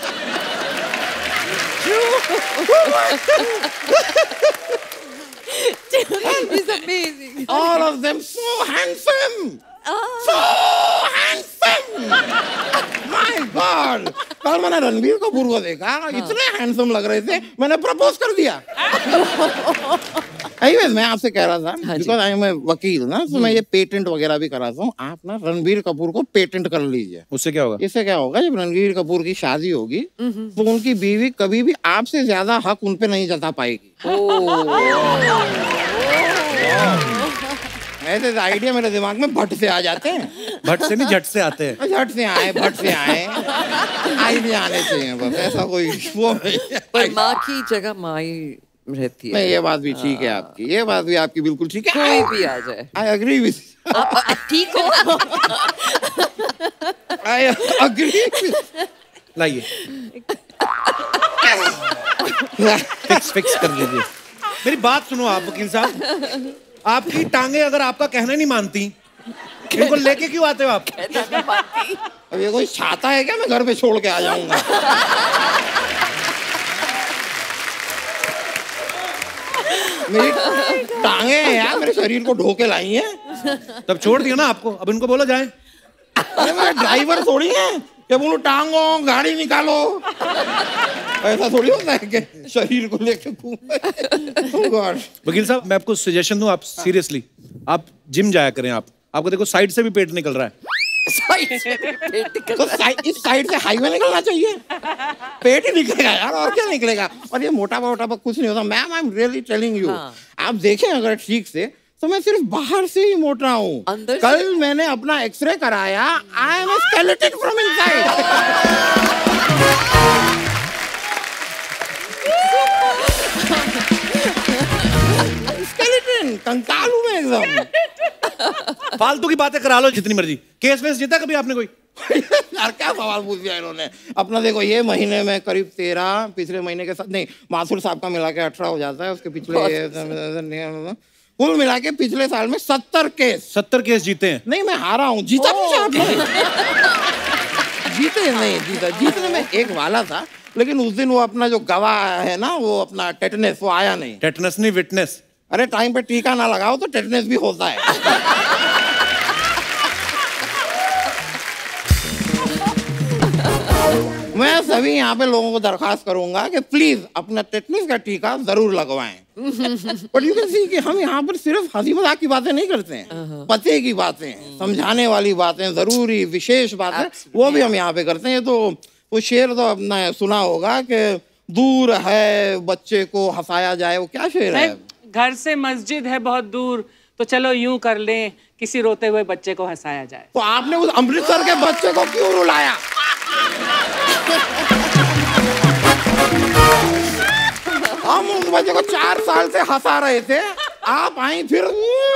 It's amazing. All of them so handsome. So handsome. My God. कल मैंने रणबीर कपूर को देखा, इतने हैंडसम लग रहे थे, मैंने प्रपोज कर दिया। Anyways, मैं आपसे कह रहा था, बिकॉज आई एम वकील ना, तो मैं ये पेटेंट वगैरह भी कराता हूँ। आप ना रणबीर कपूर को पेटेंट कर लीजिए। उससे क्या होगा? इससे क्या होगा, जब रणबीर कपूर की शादी होगी तो उनकी बीवी कभी भी आपसे ज्यादा हक उन पे नहीं जता पाएगी। ऐसे आइडिया मेरे दिमाग में भट्ट से आ जाते हैं। भट्ट से नहीं, झट से आते हैं। झट से आए, भट्ट से आए, आइडिया आने चाहिए बस, ऐसा कोई वो नहीं। पर माँ की जगह माँ ही रहती है। नहीं, ये बात भी ठीक है आपकी, ये बात भी आपकी बिल्कुल ठीक है। कोई भी आ जाए, आई एग्री विद, ठीक हो। I agree. लाइए, फिक्स कर लीजिए। मेरी बात सुनो आप वकील साहब, आपकी टांगे अगर आपका कहना नहीं मानती, इनको लेके क्यों आते हो आप? अब ये कोई छाता है क्या, मैं घर पे छोड़ के आ जाऊंगा? मेरी टांगे हैं यार, मेरे शरीर को ढो के लाई हैं। तब छोड़ दिया ना आपको, अब इनको बोलो जाए। अरे मैं ड्राइवर थोड़ी है कि बोलो टांगो गाड़ी निकालो, ऐसा थोड़ी होता है कि शरीर को लेके वकील साहब, मैं आपको सजेशन दूं, आप सीरियसली आप जिम जाया करें। आपको देखो साइड से भी पेट निकल रहा है। तो इस साइड से हाईवे निकलना चाहिए, पेट ही निकलेगा यार, और क्या निकलेगा। और ये मोटा कुछ नहीं होता ma'am, I am really telling you. आप देखें अगर ठीक से तो मैं सिर्फ बाहर से ही मोटा हूँ। कल मैंने अपना एक्सरे कराया, I am a skeleton from inside. Skeleton, कंकाल हूँ मैं एकदम। फालतू की बातें करा लो जितनी मर्जी। केस वेस जीता कभी आपने कोई? यार क्या सवाल पूछ दिया इन्होंने। अपना देखो ये महीने में करीब 13, पिछले महीने के साथ नहीं, माथुर साहब का मिला के 18 हो जाता है, उसके पिछले कुल मिला के पिछले साल में 70 केस। 70 केस जीते हैं? नहीं, मैं हारा हूँ। जीता पूछा आपने? जीते नहीं, जीतने में एक वाला था, लेकिन उस दिन वो अपना जो गवाह है ना, वो अपना टेटनेस, वो आया नहीं। टेटनेस नहीं, विटनेस। अरे टाइम पे टीका ना लगाओ तो टेटनेस भी होता है। मैं सभी यहाँ पे लोगों को दरखास्त करूंगा कि प्लीज अपना टेटनेस का टीका जरूर लगवाएं। बट यू कैन सी कि हम यहाँ पर सिर्फ हंसी मजाक की बातें नहीं करते हैं, पते की बातें, समझाने वाली बातें, जरूरी विशेष बातें, वो भी हम यहाँ पे करते हैं। तो वो शेर तो अपना सुना होगा कि दूर है बच्चे को हंसाया जाए, वो क्या शेर है? घर से मस्जिद है बहुत दूर, तो चलो यूं कर लें, किसी रोते हुए बच्चे को हंसाया जाए। तो आपने उस अमृतसर के बच्चे को क्यों रुलाया? हम उस बच्चे को 4 साल से हंसा रहे थे, आप आई फिर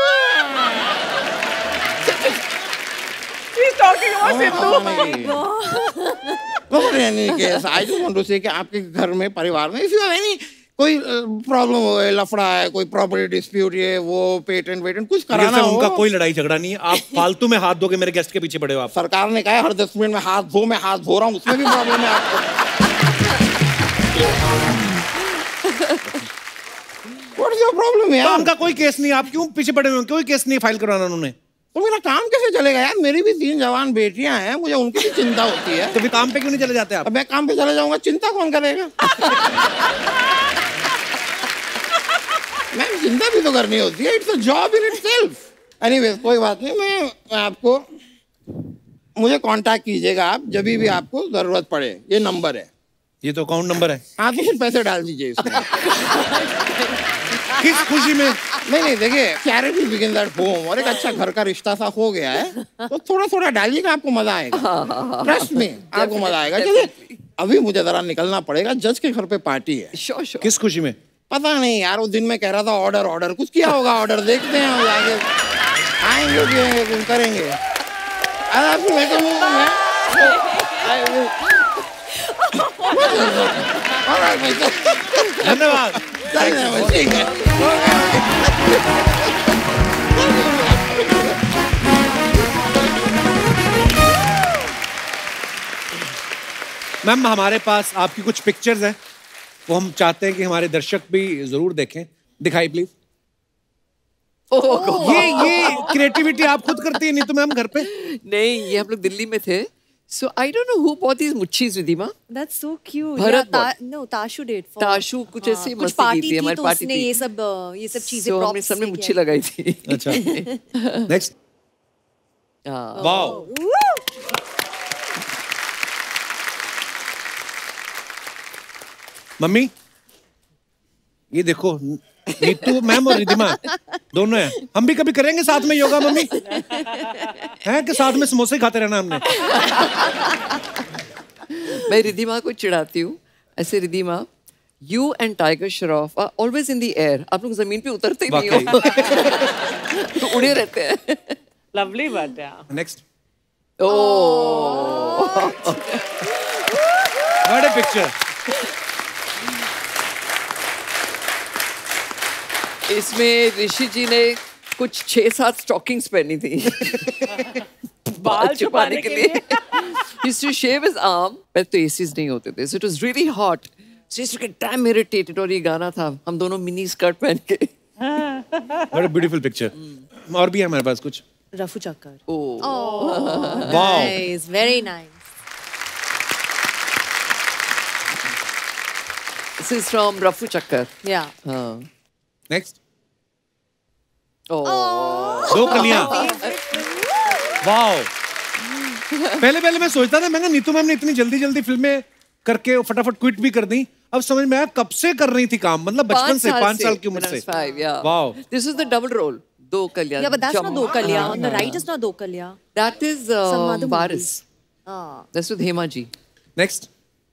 I just want to say कि आपके घर में, परिवार में, if you have any कोई प्रॉब्लम हो, लफड़ा है, कोई प्रॉपर्टी डिस्प्यूट, ये वो पेटेंट कुछ कराना हो। उनका कोई लड़ाई झगड़ा नहीं है, आप फालतू में हाथ धो के मेरे गेस्ट के पीछे पड़े हो आप। सरकार ने कहा है हर 10 मिनट में हाथ धो, मैं हाथ धो रहा हूँ, उसमें भी प्रॉब्लम है आपको। What's your problem यार? उनका कोई केस नहीं, आप क्यों पीछे पड़े हुए? कोई केस नहीं फाइल करवाना उन्होंने। तो मेरा काम कैसे चलेगा यार? मेरी भी 3 जवान बेटियां हैं, मुझे उनकी भी चिंता होती है। तो भी काम पे क्यों नहीं चले जाते आप? मैं काम पे चले जाऊंगा, चिंता कौन करेगा? मैम चिंता भी तो करनी होती है, it's a job in itself. Anyways कोई बात नहीं, मैं आपको, मुझे कांटेक्ट कीजिएगा आप जब भी आपको जरूरत पड़े, ये नंबर है। ये तो अकाउंट नंबर है। हाँ तो कुछ पैसे डाल दीजिए इसमें। किस खुशी में? नहीं देखिए, चैरिटी बिगिंस एट होम, और एक अच्छा घर का रिश्ता सा हो गया है, तो थोड़ा थोड़ा डालिएगा, आपको मजा आएगा। ट्रस्ट में आपको मजा आएगा। चलिए अभी मुझे जरा निकलना पड़ेगा, जज के घर पे पार्टी है। श्योर। किस खुशी में? पता नहीं यार, वो दिन में कह रहा था ऑर्डर कुछ किया होगा, ऑर्डर देखते हैं, आगे आएंगे करेंगे। धन्यवाद। ठीक है। मैम हमारे पास आपकी कुछ पिक्चर्स हैं, वो हम चाहते हैं कि हमारे दर्शक भी जरूर देखें। दिखाई प्लीज। ये क्रिएटिविटी आप खुद करती है? नहीं तो मैम घर पे? नहीं, ये हम लोग दिल्ली में थे। So I don't know who bought these muchis, Riddhima. That's so cute. Bharat no, Tashu did. Tashu कुछ ऐसे मस्ती की थी, हमारी पार्टी थी। ये सब चीजें props हमने सबने मुच्छी लगाई थी। अच्छा। नेक्स्ट। वाओ। मम्मी ये देखो, नीतू मैम और रिद्धिमा दोनों हैं। हम भी कभी करेंगे साथ में योगा मम्मी? हैं कि साथ में समोसे खाते रहना हमने? मैं रिद्धिमा को चिढ़ाती हूँ ऐसे। Riddhima, you and Tiger Shroff are always in the air. आप लोग जमीन पे उतरते ही नहीं हो। तो उड़े रहते हैं। लवली बात है। Next. Oh what a picture. इसमें ऋषि जी ने कुछ 6-7 स्टॉकिंग्स पहनी थी बाल छुपाने के लिए। Used to shave his arm, पर तो एसीज नहीं होते थे, so it was really hot. So used to get damn irritated। और ये गाना था, हम दोनों मिनी स्कर्ट पहन के। What a beautiful picture। और भी है हमारे पास कुछ। Rafoo Chakkar. Wow, nice, very nice. This is from Rafoo Chakkar. Yeah। हाँ। नेक्स्ट। Oh। 2 कलियां। वाओ। पहले मैं सोचता था, मैंने नीतू मैम ने इतनी जल्दी फिल्में करके फटाफट क्विट भी कर दी। अब समझ में आया कब से कर रही थी काम, मतलब बचपन से, 5 साल की उम्र से। Wow. This is the double role। 2 कलियां। Yeah, but that's not 2 कलियां. On the right is not 2 कलियां. That is Baris। That's with Hema ji। Next.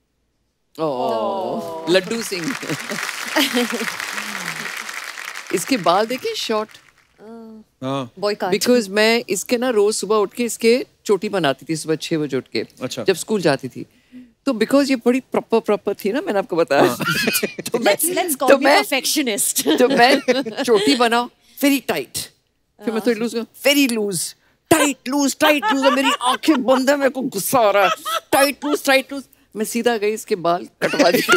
Oh, Laddoo Singh. इसके बाल देखिए, शॉर्ट। बॉयकॉट। बिकॉज मैं इसके ना रोज सुबह उठ के इसके चोटी बनाती थी सुबह 6 बजे उठ के। अच्छा। जब स्कूल जाती थी तो बिकॉज ये बड़ी प्रॉपर थी ना, मैंने आपको बताया। तो मैं परफेक्शनिस्ट। तो मैं चोटी बनाओ वेरी टाइट, फिर मैं थोड़ी loose, very loose, tight loose, मेरी आंखें बंद है, मेरे को गुस्सा आ रहा है, टाइट लूज। मैं सीधा गई इसके बाल कटवा दी।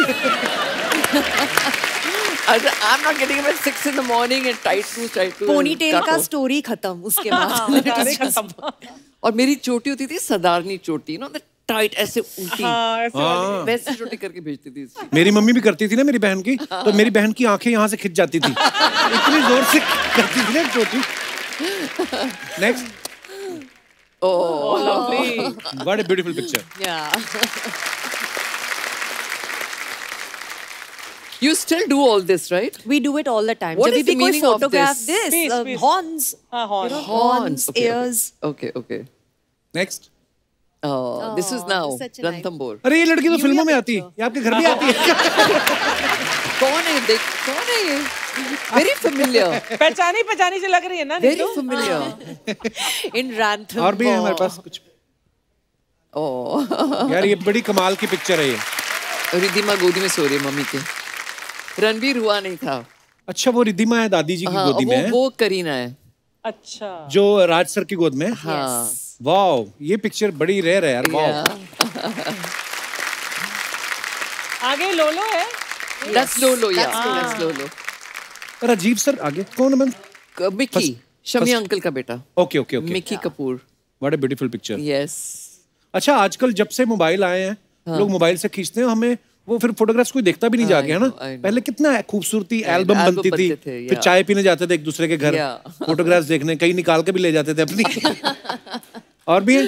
I'm not getting up at 6 in the morning and tight looze. Ponytail का स्टोरी खत्म उसके बाद। और मेरी चोटी होती थी सदारनी चोटी, नो टाइट ऐसे उल्टी, वैसे चोटी करके भेजती थी इसकी। मेरी मम्मी भी करती थी ना मेरी बहन की, तो मेरी बहन की आंखें यहाँ से खिंच जाती थी, इतनी जोर से करती थी ना चोटी। Next. Oh, lovely. What a beautiful picture. Yeah. You still do all this, right? We do it all the time. What जब is the भी कोई meaning of photograph this? Peace. horns. horns. Horns, Okay, ears. Okay. Next. This is now such a nice- Ranthambore. अरे ये लड़की तो फिल्मों में आती है, ये आपके घर भी आती है। कौन है देख, कौन है ये? Very familiar. पहचानी से लग रही है ना? Very familiar. In Ranthambore. और भी है हमारे पास कुछ। यार ये बड़ी कमाल की पिक्चर है ये। रिद्धिमा गोदी में सो रही है मम्मी के। रणबीर हुआ नहीं था। अच्छा, वो रिद्धिमा है दादी जी की गोदी में है? वो करीना है। अच्छा। जो राज सर की गोद में? हाँ। वाओ, ये पिक्चर बड़ी रेयर है यार। वाओ। आगे लोलो है। That's Lolo, yeah. That's Lolo. और अजीब सर आगे कौन है? मिकी, शमी अंकल का बेटा। Okay. Mickey Kapoor. What a beautiful picture. Yes. अच्छा, आजकल जब से मोबाइल आए हैं, लोग मोबाइल से खींचते हैं, हमें वो फिर फोटोग्राफ्स कोई देखता भी नहीं जाके, है ना? पहले कितना खूबसूरती एल्बम बनती थी, फिर चाय पीने जाते थे एक दूसरे के घर, फोटोग्राफ्स देखने, कहीं निकाल के भी ले जाते थे अपनी। और भी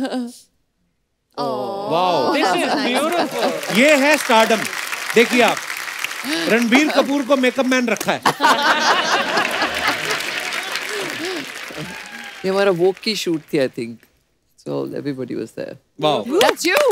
वाओ, ये है स्टारडम। देखिए आप, रणबीर कपूर को मेकअप मैन रखा है। ये हमारा वोक की शूट थी, I think, so everybody was there. Wow, That's you.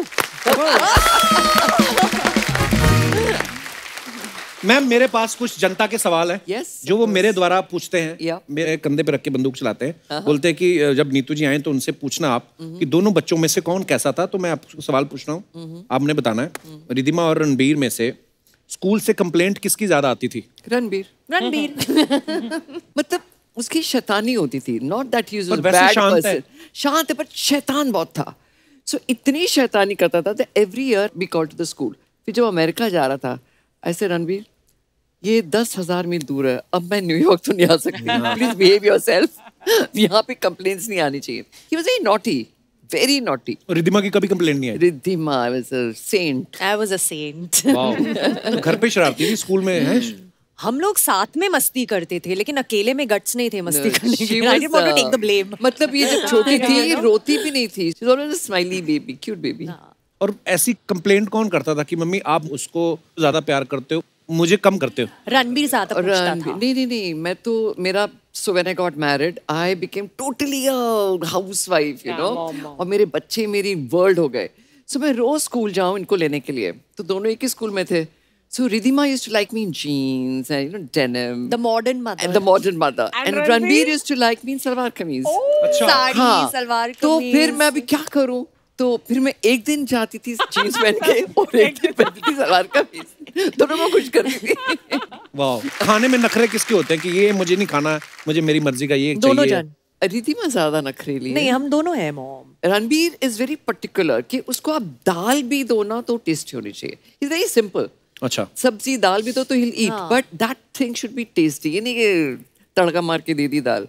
Ma'am मेरे पास कुछ जनता के सवाल हैं। Yes, जो वो मेरे द्वारा पूछते हैं। Yeah. मेरे कंधे पे रख के बंदूक चलाते हैं। बोलते हैं कि जब नीतू जी आए तो उनसे पूछना आप कि दोनों बच्चों में से कौन कैसा था। तो मैं आपको सवाल पूछ रहा हूँ, आपने बताना है। रिद्धिमा और रणबीर में से स्कूल से कंप्लेंट किसकी ज्यादा आती थी? रणबीर। मतलब उसकी शैतानी होती थी, नॉट दैट ही वाज पर वैसे बैड शांत है। पर्सन, शांत है, बट शैतान बहुत था। सो इतनी शैतानी करता था that every year we got to the school. फिर जब अमेरिका जा रहा था, ऐसे रणबीर, ये 10,000 मील दूर है, अब मैं न्यूयॉर्क तो नहीं आ सकती, प्लीज बिहेव योरसेल्फ, यहाँ पे कंप्लेंट्स नहीं आनी चाहिए। He was very naughty. Riddhima की कभी कंप्लेंट नहीं आई? Riddhima was a saint. I was a saint. Wow, तो घर पे शरारती थी, स्कूल में है? हम लोग साथ में मस्ती करते थे, लेकिन अकेले में गट्स नहीं थे मस्ती करने के। I didn't want to take the blame. मतलब ये जब छोटी थी, रोती भी नहीं थी, she was always a smiley baby, cute baby. और ऐसी कंप्लेंट कौन करता था कि मम्मी आप उसको ज्यादा प्यार करते हो, मुझे कम करते हो? रणबीर ज्यादा पूछता था। नहीं, मैं तो मेरा so when I got married, I became totally a housewife, you know. और मेरे बच्चे मेरी वर्ल्ड हो गए। So मैं रोज स्कूल जाऊँ इनको लेने के लिए, तो दोनों एक ही स्कूल में थे। So Riddhima used to like me in jeans and denim. The modern mother. And the modern mother. And Ranbir used to like me in salwar kameez. अच्छा। साड़ी, सलवार कमीज। तो फिर मैं अभी क्या करूँ? तो फिर मैं एक दिन जाती थी जीन्स पहन के और एक दिन पहनती थी सलवार कमीज, दोनों को खुश करती थी। वाह, खाने में नखरे किसके होते हैं कि ये मुझे नहीं खाना, मुझे मेरी मर्जी का ये दोनों चाहिए? जन। रिद्धिमा ज्यादा नखरेली है। नहीं, हम दोनों हैं mom. Ranbir is very particular कि उसको आप दाल भी दो ना तो टेस्टी होनी चाहिए। Is very simple. अच्छा, सब्जी दाल भी तो he'll eat, but that thing should be tasty. ये नहीं कि तड़का मार के दे दी दाल।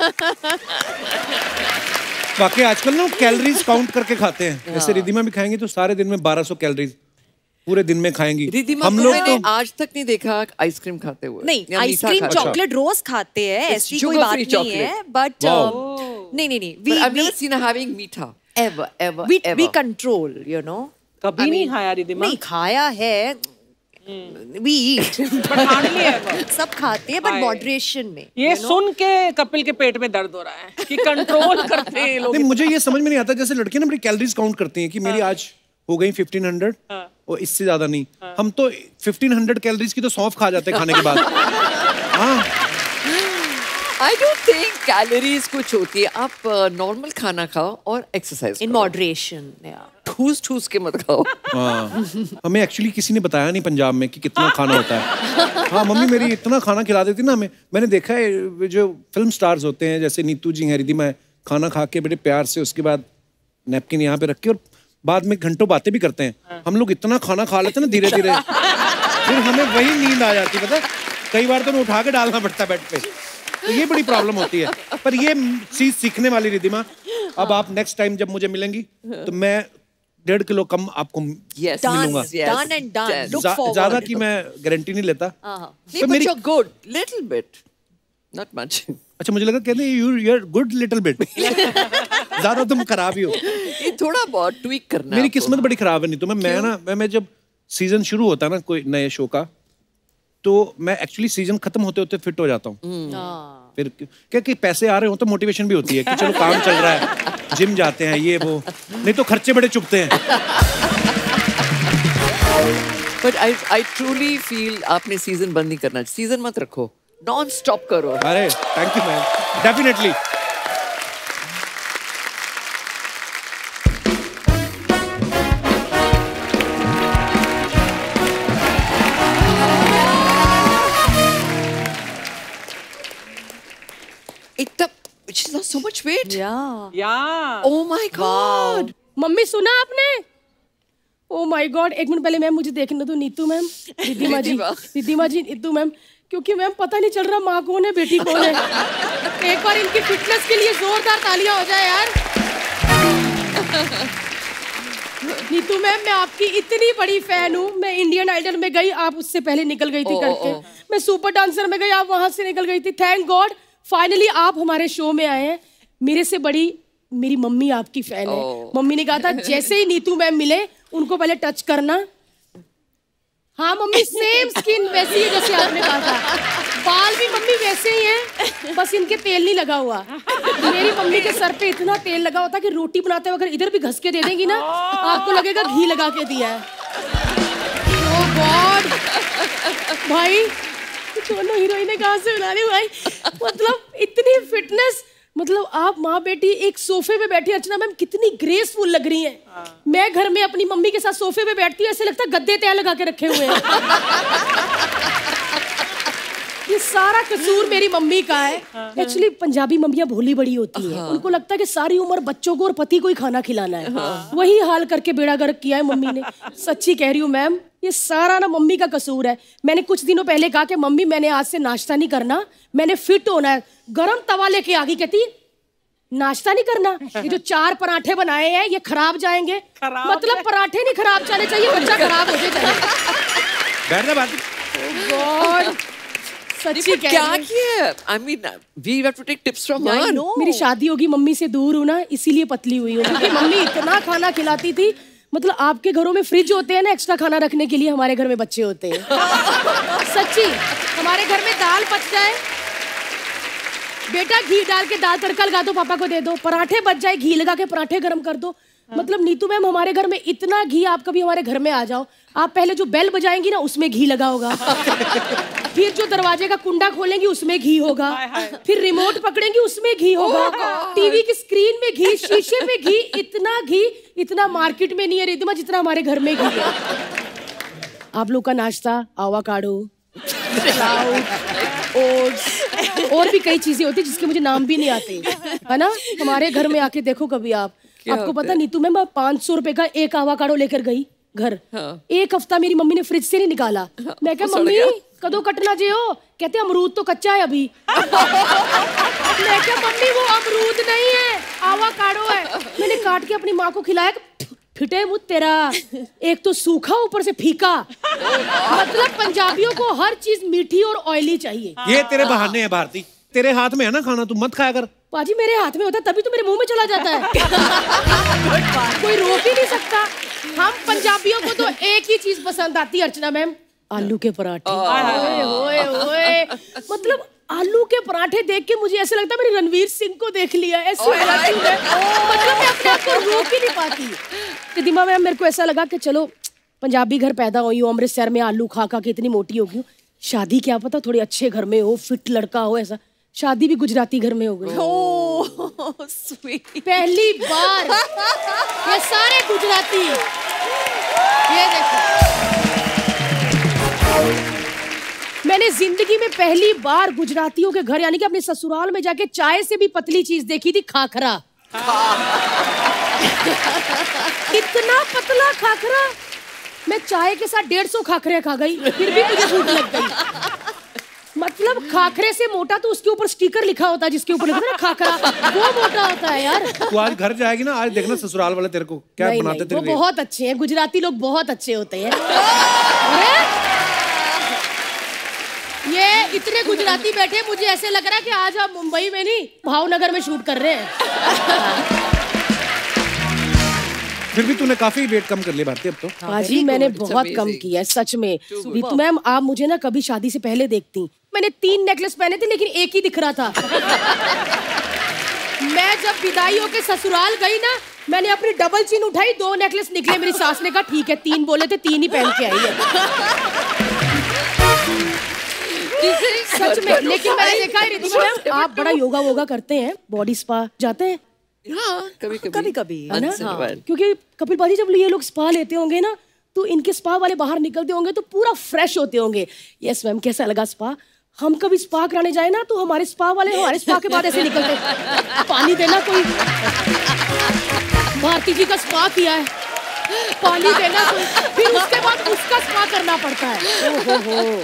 बाकी आजकल ना कैलोरीज काउंट करके खाते हैं। जैसे रिद्धिमा भी खाएंगी तो सारे दिन में 1200 कैलोरीज पूरे दिन में खाएंगी। हम लोग तो आज तक नहीं देखा आइसक्रीम खाते हुए। नहीं, आइसक्रीम चॉकलेट रोज खाते हैं, ऐसी कोई बात नहीं है, बट नहीं, I've never seen her having मीठा ever. We control, you know. कभी नहीं खाया रिद्धिमा? नहीं खाया है, we eat, but hardly ever. सब खाते हैं, but moderation में। ये सुन के कपिल के पेट में दर्द हो रहा है कि कंट्रोल करते हैं लोग। नहीं, मुझे ये समझ में नहीं आता, जैसे लड़कियां ना बड़ी कैलोरीज काउंट करती हैं कि मेरी आज हो गई 1500 और इससे ज्यादा नहीं। हम तो 1500 कैलोरीज की तो सौंफ खा जाते हैं खाने के बाद। हाँ, I don't think calories कुछ होती है. आप नॉर्मल खाना खाओ और एक्सरसाइज In moderation. Yeah. ठूस के मत खाओ. हमें एक्चुअली किसी ने बताया नहीं पंजाब में कि कितना खाना होता है. हाँ, मम्मी मेरी इतना खाना खिला देती ना हमें. मैंने देखा है जो फिल्म स्टार्स होते हैं जैसे नीतू जी हैं, रिद्धिमा, खाना खा के बड़े प्यार से उसके बाद नैपकिन यहाँ पे रख के और बाद में घंटों बातें भी करते हैं. हम लोग इतना खाना खा लेते हैं ना धीरे धीरे, फिर हमें वही नींद आ जाती है. पता कई बार तो उठा के डालना पड़ता है बेड पे. तो ये बड़ी प्रॉब्लम होती है. पर ये चीज सीखने वाली रिद्धिमा. अब आप नेक्स्ट टाइम जब मुझे मिलेंगी तो मैं 1.5 किलो कम आपको मिलूंगा. Done and done. Look forward. ज्यादा की मैं गारंटी नहीं लेता. नहीं, but you're good, little bit, not much. अच्छा, मुझे लगा कहते हैं you're good little bit. ज्यादा तुम खराब ही हो. ये थोड़ा बहुत ट्वीक करना. मेरी किस्मत बड़ी खराब है. नहीं तो मैं जब सीजन शुरू होता ना कोई नए शो का, तो मैं एक्चुअली सीजन खत्म होते होते फिट हो जाता हूँ. फिर क्या कि पैसे आ रहे हो तो मोटिवेशन भी होती है कि चलो काम चल रहा है, जिम जाते हैं ये वो, नहीं तो खर्चे बड़े चुभते हैं. But I truly feel आपने सीजन बंद नहीं करना. सीजन मत रखो, नॉन स्टॉप करो. अरे thank you ma'am, definitely. She's lost so much weight. Yeah. Oh my God. Mummy सुना आपने? Oh my God. एक मिनट पहले मैम मुझे देखने दो. नीतू मैम, रिद्धिमा जी, नीतू मैम, क्योंकि मैम पता नहीं चल रहा माँ कौन है बेटी कौन है. एक बार इनकी फिटनेस के लिए जोरदार तालियां हो जाए यार. नीतू मैम, मैं आपकी इतनी बड़ी फैन हूँ. मैं इंडियन आइडल में गई, आप उससे पहले निकल गई थी करके. मैं सुपर डांसर में गई, आप वहां से निकल गई थी. थैंक गॉड फाइनली आप हमारे शो में आए हैं. मेरे से बड़ी मेरी मम्मी आपकी फैन है. मम्मी ने कहा था जैसे ही नीतू मैम मिले उनको पहले टच करना. हाँ मम्मी, सेम स्किन वैसी है जैसे आपने कहा था. बाल भी मम्मी वैसे ही हैं, बस इनके तेल नहीं लगा हुआ. मेरी मम्मी के सर पे इतना तेल लगा होता कि रोटी बनाते वक्त इधर भी घस के दे देंगी ना, आपको लगेगा घी लगा के दिया है. ओह गॉड भाई, दोनों हीरोइनें कहाँ से बना रही भाई. मतलब इतनी फिटनेस. मतलब आप माँ बेटी एक सोफे पे बैठी. अर्चना मैम कितनी ग्रेसफुल लग रही हैं. मैं घर में अपनी मम्मी के साथ सोफे पे बैठती हूँ, ऐसे लगता है गद्दे तय लगा के रखे हुए हैं. ये सारा कसूर मेरी मम्मी का है. एक्चुअली पंजाबी मम्मियाँ भोली बड़ी होती हैं. उनको लगता है कि सारी उम्र बच्चों को और पति को ही खाना खिलाना है. वही हाल करके बेड़ा गर्क किया है मम्मी ने. सच्ची कह रही हूँ मैम, ये सारा ना मम्मी का कसूर है. मैंने कुछ दिनों पहले कहा कि मम्मी मैंने आज से नाश्ता नहीं करना, मैंने फिट होना है. गरम तवा लेके आ गई, कहती नाश्ता नहीं करना, ये जो 4 पराठे बनाए हैं ये खराब जाएंगे. मतलब पराठे नहीं खराब जाने चाहिए, बच्चा खराब हो जाए. सच्ची क्या किया? I mean, we have to take tips from her. मेरी शादी होगी, मम्मी से दूर हूँ ना, इसीलिए पतली हुई हूँ. क्योंकि मम्मी इतना खाना खिलाती थी. मतलब आपके घरों में फ्रिज होते हैं ना एक्स्ट्रा खाना रखने के लिए, हमारे घर में बच्चे होते हैं. सच्ची, हमारे घर में दाल बच जाए, बेटा घी डाल के दाल तड़का लगा दो, पापा को दे दो. पराठे बच जाए, घी लगा के पराठे गरम कर दो. मतलब नीतू मैम, हमारे घर में इतना घी. आप कभी हमारे घर में आ जाओ, आप पहले जो बेल बजाएंगी ना उसमें घी लगा होगा. फिर जो दरवाजे का कुंडा खोलेंगी उसमें घी होगा. फिर रिमोट पकड़ेंगी उसमें घी होगा. टीवी की स्क्रीन में घी, शीशे में घी. इतना घी इतना मार्केट में नहीं है रिद्धिमा जितना हमारे घर में घी है. आप लोग का नाश्ता आवाकाडो, ओट्स और भी कई चीजें होती है जिसके मुझे नाम भी नहीं आते, है ना. हमारे घर में आके देखो कभी आप. आपको पता नीतू मैम, 500 रुपए का एक आवाकाडो लेकर गई घर. एक हफ्ता मेरी मम्मी ने फ्रिज से नहीं निकाला. मैं क्या मम्मी कदों कटना जे हो? कहते अमरूद तो कच्चा है अभी. मैं क्या मम्मी वो अमरूद नहीं है, आवाकाडो है. मैंने काट के अपनी माँ को खिलाया. फिटे मुझ तेरा, एक तो सूखा ऊपर से फीका. मतलब पंजाबियों को हर चीज मीठी और ऑयली चाहिए. ये तेरे बहाने हैं भारती. तेरे हाथ में है ना खाना, तू मत खाया कर. पाजी मेरे हाथ में होता तभी तो मेरे मुंह में चला जाता है. कोई रोक ही नहीं सकता. हम पंजाबियों को तो एक ही चीज पसंद आती है अर्चना मैम, आलू के पराठे. ओए ओए, मतलब आलू के पराठे देख के मुझे ऐसा लगता है मैंने रणवीर सिंह को देख लिया. ऐसे मतलब मैं अपने आप को रोक ही नहीं पाती. रिद्धिमा मैम, मेरे को ऐसा लगा कि चलो पंजाबी घर पैदा हुई हूँ, अमृतसर में आलू खा खा के इतनी मोटी हो गई हूँ. शादी क्या पता थोड़े अच्छे घर में हो, फिट लड़का हो, ऐसा शादी भी गुजराती घर में हो गई। Oh sweet. पहली बार ये सारे गुजराती, ये देखो मैंने जिंदगी में पहली बार गुजरातियों के घर यानी कि अपने ससुराल में जाके चाय से भी पतली चीज देखी थी, खाखरा। इतना पतला खाखरा, मैं चाय के साथ 150 खाखरे खा गई, फिर भी मुझे भूख लग गई। मतलब खाखरे से मोटा तो उसके ऊपर स्टिकर लिखा होता है जिसके ऊपर लिखा है ना खाखरा, वो मोटा होता है यार। तू आज घर जाएगी ना, आज देखना ससुराल वाले तेरे को क्या बनाते थे। वो बहुत अच्छे हैं, गुजराती लोग बहुत अच्छे होते हैं। ये इतने गुजराती बैठे, मुझे ऐसे लग रहा है कि आज आप मुंबई में नहीं भावनगर में शूट कर रहे हैं। फिर भी तूने काफी वेट कम कर लिया भारती अब तो। हाजी मैंने बहुत कम किया है सच में। रीतू मैम आप मुझे ना कभी शादी से पहले देखती, मैंने 3 नेकलेस पहने थे लेकिन एक ही दिख रहा था। मैं जब विदाई होके ससुराल गई ना, मैंने अपनी डबल चीन उठाई, 2 नेकलेस निकले। मेरी सास ने कहा ठीक है 3 बोले थे 3 ही पहन के आई है। सच में। लेकिन मैंने देखा है रिद्धिमा मैम आप बड़ा योगा वोगा करते हैं, बॉडी स्पा जाते हैं? हाँ कभी कभी है ना। हाँ। क्योंकि कपिल बाजी जब ये लोग स्पा लेते होंगे ना तो इनके स्पा वाले बाहर निकलते होंगे तो पूरा फ्रेश होते होंगे। यस मैम कैसा लगा स्पा? हम कभी स्पा कराने जाए ना तो हमारे स्पा वाले हमारे स्पा के बाद ऐसे निकलते, पानी देना कोई, भारती जी का स्पा किया है, पानी देना कोई, फिर उसके बाद उसका स्पा करना पड़ता है।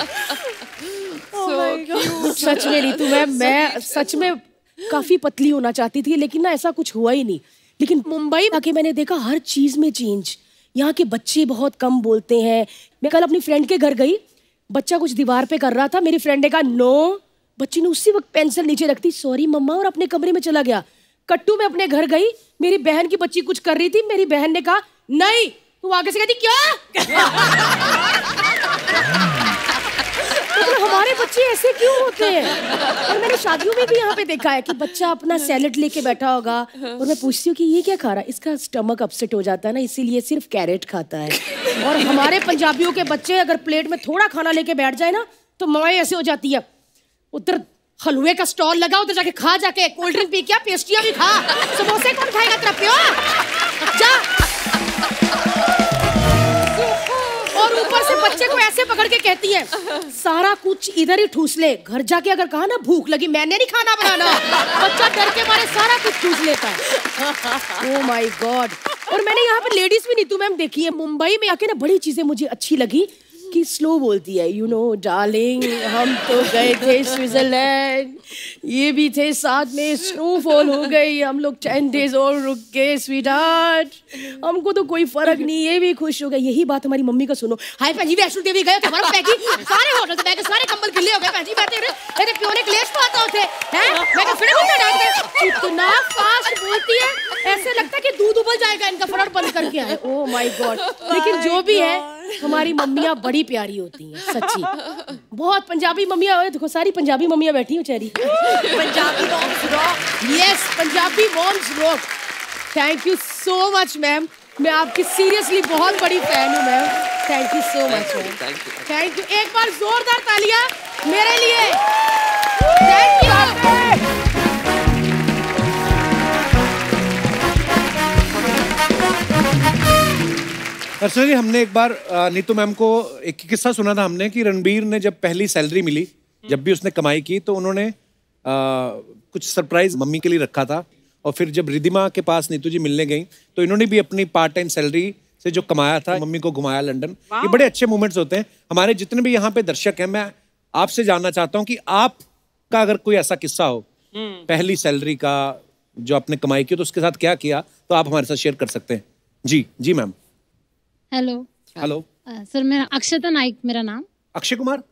सच में रीतू मैम मैं सच में काफी पतली होना चाहती थी लेकिन ना ऐसा कुछ हुआ ही नहीं। लेकिन मुंबई आके मैंने देखा हर चीज में चेंज। यहाँ के बच्चे बहुत कम बोलते हैं। मैं कल अपनी फ्रेंड के घर गई, बच्चा कुछ दीवार पे कर रहा था, मेरी फ्रेंड ने कहा नो, बच्ची ने उसी वक्त पेंसिल नीचे रख दी, सॉरी मम्मा, और अपने कमरे में चला गया। कट्टू में अपने घर गई, मेरी बहन की बच्ची कुछ कर रही थी, मेरी बहन ने कहा नहीं, तू आगे से कहती क्या? तो हमारे बच्चे ऐसे क्यों होते हैं? और मैंने शादियों में भी यहाँ पे देखा है कि बच्चा अपना सैलेड लेके बैठा होगा और मैं पूछती हूँ कि ये क्या खा रहा है, इसका स्टमक अपसेट हो जाता है ना इसीलिए सिर्फ कैरेट खाता है। और हमारे पंजाबियों के बच्चे अगर प्लेट में थोड़ा खाना लेके बैठ जाए ना तो मौएं ऐसे हो जाती है। उधर हलवे का स्टॉल लगा, उधर जाके खा, जाके कोल्ड ड्रिंक पी, क्या पेस्ट्रियां भी खा, समोसे कौन खाएगा तेरा प्यो, जा। और ऊपर से बच्चे को ऐसे पकड़ के कहती है सारा कुछ इधर ही ठूस ले, घर जाके अगर कहा ना भूख लगी, मैंने नहीं खाना बनाना, बच्चा डर के मारे सारा कुछ ठूस लेता है। Oh my God. और मैंने यहाँ पे लेडीज भी नीतू मैम देखी है मुंबई में आके ना, बड़ी चीजें मुझे अच्छी लगी कि स्लो बोलती है, यू नो डार्लिंग हम तो गए थे स्विट्जरलैंड, ये भी थे साथ में, स्नोफॉल हो गई, हम लोग 10 डेज और रुक गए स्वीटहार्ट, हमको तो कोई फर्क नहीं, ये भी खुश हो गए। यही बात हमारी मम्मी का सुनो, हाय भैंजी वैष्णो देवी गए थे, हमारा पैकी सारे होटल से बैठे, सारे कंबल गिले हो गए भैंजी, बैठे तेरे प्यो ने क्लेश पाता होते हैं, मैं तो फिर घूमने डाल गए। इतना फास्ट बोलती है ऐसे लगता है कि दूध उबल जाएगा इनका, फटाफट बंद करके आए। Oh my God. लेकिन जो भी है हमारी मम्मियाँ बड़ी प्यारी होती हैं सच्ची, बहुत। पंजाबी मम्मियाँ देखो, सारी पंजाबी मम्मियाँ बैठी हो चेरी, Punjabi moms rock. Yes, Punjabi moms rock. Thank you so much ma'am, मैं आपकी सीरियसली बहुत बड़ी फैन हूँ ma'am. Thank you so much ma'am, thank you. एक बार जोरदार तालियां मेरे लिए। Thank you. अर्चना जी, हमने एक बार नीतू मैम को एक किस्सा सुना था हमने कि रणबीर ने जब पहली सैलरी मिली, जब भी उसने कमाई की, तो उन्होंने कुछ सरप्राइज मम्मी के लिए रखा था। और फिर जब रिद्धिमा के पास नीतू जी मिलने गई तो इन्होंने भी अपनी पार्ट टाइम सैलरी से जो कमाया था मम्मी को घुमाया लंदन। ये बड़े अच्छे मोमेंट्स होते हैं। हमारे जितने भी यहाँ पे दर्शक हैं, मैं आपसे जानना चाहता हूँ कि आपका अगर कोई ऐसा किस्सा हो पहली सैलरी का जो आपने कमाई की, तो उसके साथ क्या किया, तो आप हमारे साथ शेयर कर सकते हैं। जी जी मैम। हेलो हेलो सर, मेरा अक्षता नाइक मेरा नाम। अक्षय कुमार?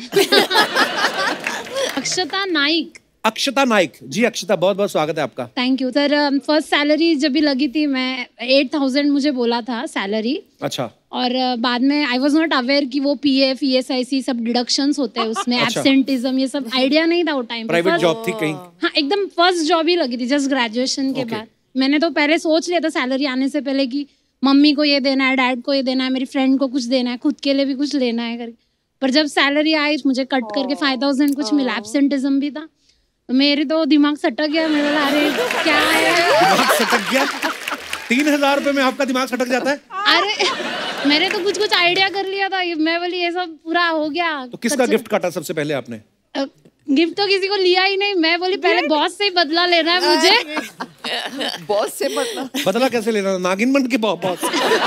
अक्षता नाइक। अक्षता नाइक जी। अक्षता, बहुत बहुत स्वागत है आपका। Thank you sir. First salary जब भी लगी थी, मैं 8000 मुझे बोला था सैलरी। अच्छा। और बाद में आई वॉज नॉट अवेयर कि वो PF ESIC सब डिडक्शंस होते हैं उसमें। अच्छा। एब्सेंटिज्म ये सब आइडिया नहीं था वो टाइम। प्राइवेट जॉब थी कहीं? हाँ, एकदम फर्स्ट जॉब ही लगी थी जस्ट ग्रेजुएशन के बाद। मैंने तो पहले सोच लिया था सैलरी आने से पहले कि मम्मी को ये देना है, डैड को ये देना है, मेरी फ्रेंड को कुछ देना है, खुद के लिए भी कुछ लेना है करके। पर जब सैलरी आई मुझे कट करके 5000 कुछ मिला, एब्सेंटिज्म भी था। मेरे तो दिमाग सटक गया, मैं बोला अरे क्या है। दिमाग सटक गया? 3000 रुपए में आपका दिमाग सटक जाता है? अरे मैंने तो कुछ आइडिया कर लिया था, मैं बोली ये सब पूरा हो गया। तो किसका गिफ्ट काटा सबसे पहले आपने? गिफ्ट तो किसी को लिया ही नहीं, मैं बोली पहले बॉस से ही बदला लेना है मुझे। बॉस से बदला कैसे लेना? नागिन बन के बॉस।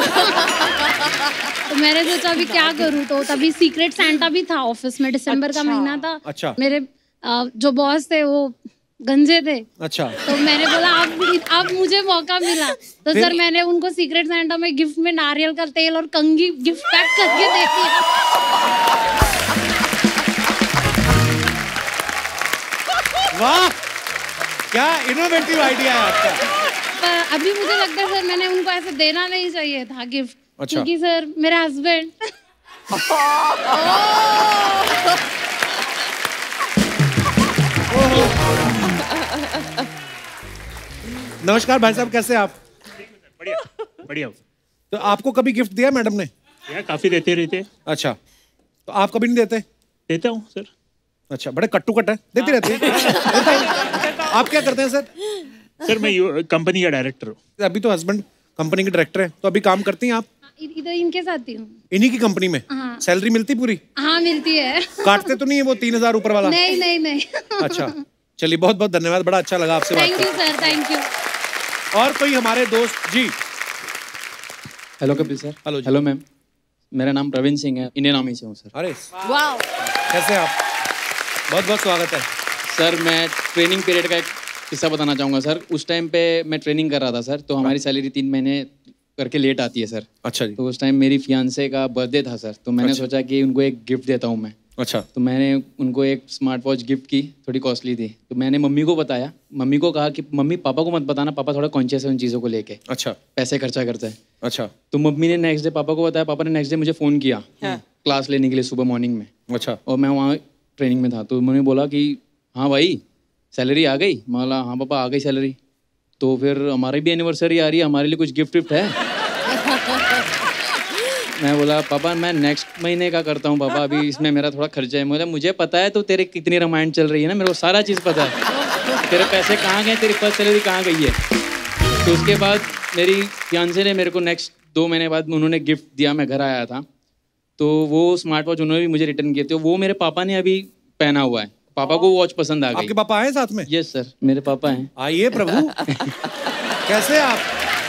तो मैंने सोचा अभी क्या करूँ, तो तभी सीक्रेट सैंटा भी था ऑफिस में, दिसंबर का महीना था। अच्छा। मेरे जो बॉस थे वो गंजे थे। अच्छा। तो मैंने बोला अब मुझे मौका मिला, तो सर मैंने उनको सीक्रेट सैंटा में गिफ्ट में नारियल का तेल और कंघी गिफ्ट पैक करके दे दिया। वाह, क्या इनोवेटिव आइडिया है आपका। पर अभी मुझे लगता है सर मैंने उनको ऐसे देना नहीं चाहिए था गिफ्ट। अच्छा। क्योंकि सर मेरे हस्बैंड। नमस्कार भाई साहब, कैसे आप? बढ़िया बढ़िया। तो आपको कभी गिफ्ट दिया मैडम ने? यार काफी देते रहते। अच्छा, तो आप कभी नहीं देते? देता हूँ सर। अच्छा, बड़े कट्टू कट है, देती रहती है। आप क्या करते हैं सर? सर मैं कंपनी का डायरेक्टर हूँ। अभी तो हस्बैंड कंपनी के डायरेक्टर है, तो अभी काम करती हैं आप? इधर इनके साथ ही हूँ। इन्हीं की कंपनी में? हाँ। सैलरी मिलती पूरी? हाँ मिलती है। काटते तो नहीं है वो 3000 ऊपर वाला? नहीं नहीं नहीं। अच्छा, चलिए बहुत बहुत धन्यवाद, बड़ा अच्छा लगा आपसे बात करके। Thank you sir, thank you. और कोई हमारे दोस्त जी? Hello Kapil sir. Hello. Hello ma'am, मेरा नाम प्रवीण सिंह है, इंडियन आर्मी से हूँ सर। अरे वाह, कैसे आप? बहुत बहुत स्वागत है सर। मैं ट्रेनिंग पीरियड का एक किस्सा बताना चाहूँगा सर। उस टाइम पे मैं ट्रेनिंग कर रहा था सर, तो हमारी सैलरी 3 महीने करके लेट आती है सर। अच्छा जी। तो उस टाइम मेरी फियांसे का बर्थडे था सर, तो मैंने सोचा कि उनको एक गिफ्ट देता हूँ मैं। अच्छा। तो मैंने उनको एक स्मार्ट वॉच गिफ्ट की, थोड़ी कॉस्टली थी। तो मैंने मम्मी को बताया, मम्मी को कहा कि मम्मी पापा को मत बताना, पापा थोड़ा कॉन्शियस है उन चीज़ों को लेके। अच्छा। पैसे खर्चा करता है। अच्छा। तो मम्मी ने नेक्स्ट डे पापा को बताया, पापा ने नेक्स्ट डे मुझे फ़ोन किया क्लास लेने के लिए सुबह मॉर्निंग में। अच्छा। और मैं वहाँ ट्रेनिंग में था, तो उन्होंने बोला कि हाँ भाई सैलरी आ गई? मैं बोला हाँ पापा आ गई सैलरी। तो फिर हमारी भी एनिवर्सरी आ रही है, हमारे लिए कुछ गिफ्ट विफ्ट है? मैं बोला पापा मैं नेक्स्ट महीने का करता हूँ पापा, अभी इसमें मेरा थोड़ा खर्चा है। मुझे पता है तो तेरे कितनी रामायण चल रही है ना, मेरे को सारा चीज़ पता है, तेरे पैसे कहाँ गए, तेरी फर्स्ट सैलरी कहाँ गई है। तो उसके बाद मेरी फियांसे ने मेरे को नेक्स्ट 2 महीने बाद उन्होंने गिफ्ट दिया, मैं घर आया था तो वो स्मार्ट वॉच उन्होंने भी मुझे रिटर्न किए थे। वो मेरे पापा ने अभी पहना हुआ है, पापा को वॉच पसंद आ गई। आपके पापा आए साथ में? यस सर, मेरे पापा हैं। आइए प्रभु। कैसे आप?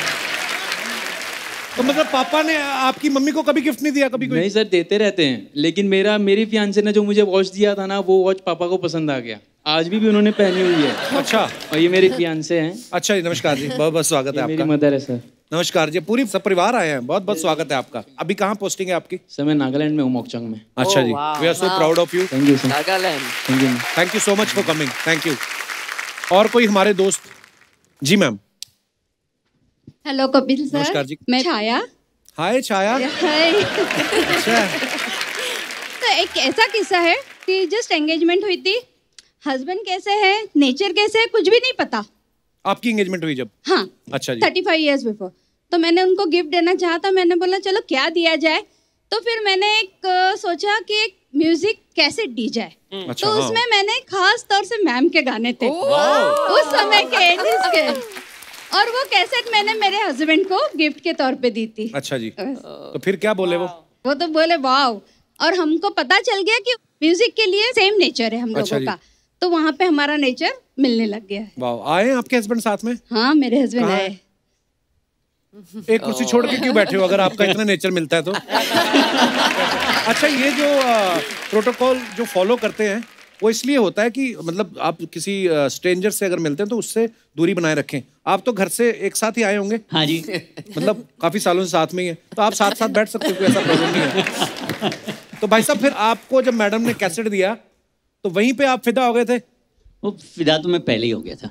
तो मतलब पापा ने आपकी मम्मी को कभी गिफ्ट नहीं दिया? कभी कोई? नहीं सर, देते रहते हैं, लेकिन मेरी फियांसे ने जो मुझे वॉच दिया था ना, वो वॉच पापा को पसंद आ गया। आज भी उन्होंने पहनी हुई है। अच्छा। और ये मेरी फियांसे हैं। अच्छा जी, नमस्कार जी, बहुत बहुत स्वागत है आपका। मेरी मदर है सर। नमस्कार जी, पूरी सब परिवार आए हैं, बहुत बहुत स्वागत है आपका। अभी कहाँ पोस्टिंग है आपकी? सर मैं नागालैंड में हूँ, मोकचंग में। अच्छा जी, we are so proud of you. Thank you sir. Nagaland. Thank you. Thank you so much for coming, thank you. और कोई हमारे दोस्त? जी मैम। Hello Kapil sir. नमस्कार जी। मैं छाया। हाय छाया। हाय। अच्छा। तो एक ऐसा किस्सा है कि जस्ट एंगेजमेंट हुई थी, हस्बैंड कैसे है, नेचर कैसे है, कुछ भी नहीं पता। आपकी एंगेजमेंट हुई जब? हाँ। अच्छा जी। 35 ईयर्स बिफोर। तो मैंने उनको गिफ्ट देना चाहा था, मैंने बोला चलो क्या दिया जाए। तो फिर मैंने एक सोचा कि एक म्यूजिक कैसेट दी जाए। अच्छा, तो उसमें मैंने खास तौर से मैम के गाने थे उस समय के 80s के, और वो कैसेट मैंने मेरे हस्बैंड को गिफ्ट के तौर पे दी थी। अच्छा जी। तो फिर क्या बोले वो? वो तो बोले वाव, और हमको पता चल गया कि म्यूजिक के लिए सेम नेचर है हम लोगों का, तो वहाँ पे हमारा नेचर मिलने लग गया है। वाह, आए आपके हस्बैंड साथ में? हाँ, मेरे हस्बैंड आए। एक कुर्सी छोड़ के क्यों बैठे हो अगर आपका इतना नेचर मिलता है तो? अच्छा, ये जो प्रोटोकॉल जो फॉलो करते हैं वो इसलिए होता है कि मतलब आप किसी स्ट्रेंजर से अगर मिलते हैं तो उससे दूरी बनाए रखें। आप तो घर से एक साथ ही आए होंगे? हाँ जी। मतलब काफी सालों से साथ में ही है, तो आप साथ साथ बैठ सकते हो, कोई ऐसा प्रॉब्लम नहीं है। तो भाई साहब, फिर आपको जब मैडम ने कैसेट दिया तो वहीं पे आप फिदा हो गए थे? वो फिदा तो मैं पहले ही हो गया था।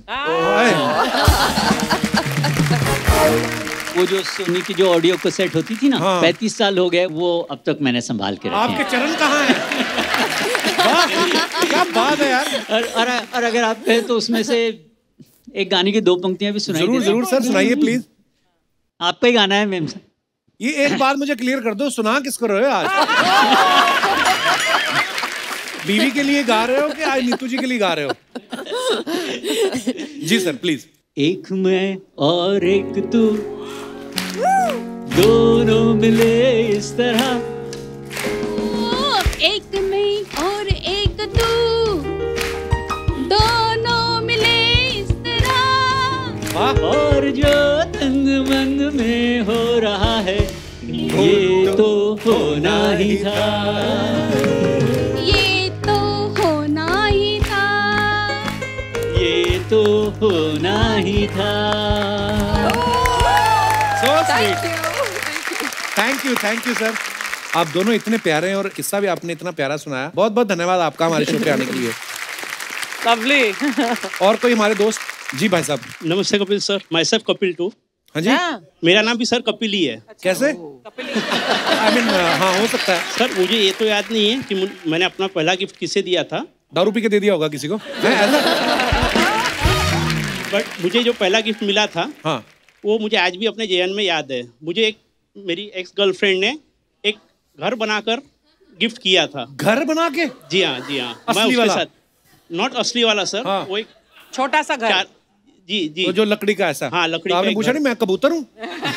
वो जो सोनी की जो ऑडियो कैसेट होती थी ना, 35 साल हो गए, वो अब तक मैंने संभाल के रखे। आपके चरण कहाँ हैं? क्या बात है यार। और अगर आप कहें तो उसमें से एक गाने की 2 पंक्तियां भी सुनाई। जरूर जरूर सर, सुनाइए प्लीज। आपका ही गाना है मैम। ये एक बात मुझे क्लियर कर दो, सुना किसको रहे हो आज? बीवी के लिए गा रहे हो कि आज नीतू जी के लिए गा रहे हो? जी सर प्लीज। एक मैं और एक तू, दोनों मिले इस तरह। एक मैं और एक तू, दोनों मिले इस तरह। और जो तंग मंग में हो रहा है, ये तो होना ही था, ये तो होना ही था, ये तो होना ही था। So sweet. Thank you sir. आप दोनों इतने प्यारे हैं और किस्सा भी आपने इतना प्यारा सुनाया। बहुत बहुत धन्यवाद आपका हमारे शो पे आने के लिए। लवली। और कोई हमारे दोस्त? जी भाई साहब। नमस्ते Kapil sir, myself Kapil too. हाँ जी। मेरा नाम भी सर कपिल ही है। कैसे? I mean, हाँ हो सकता है सर। मुझे ये तो याद नहीं है कि मैंने अपना पहला गिफ्ट किसे दिया था। दारू पी के दे दिया होगा किसी को। बट मुझे जो पहला गिफ्ट मिला था, हाँ, वो मुझे आज भी अपने जेहन में याद है। मुझे मेरी एक्स गर्लफ्रेंड ने एक घर बनाकर गिफ्ट किया था। घर बना के? जी हाँ जी हाँ। मैं असली उसके वाला? साथ, नॉट असली वाला सर, हाँ। वो एक छोटा सा घर। जी जी। तो जो लकड़ी का ऐसा? हाँ लकड़ी तो का। आपने पूछा नहीं मैं कबूतर हूँ?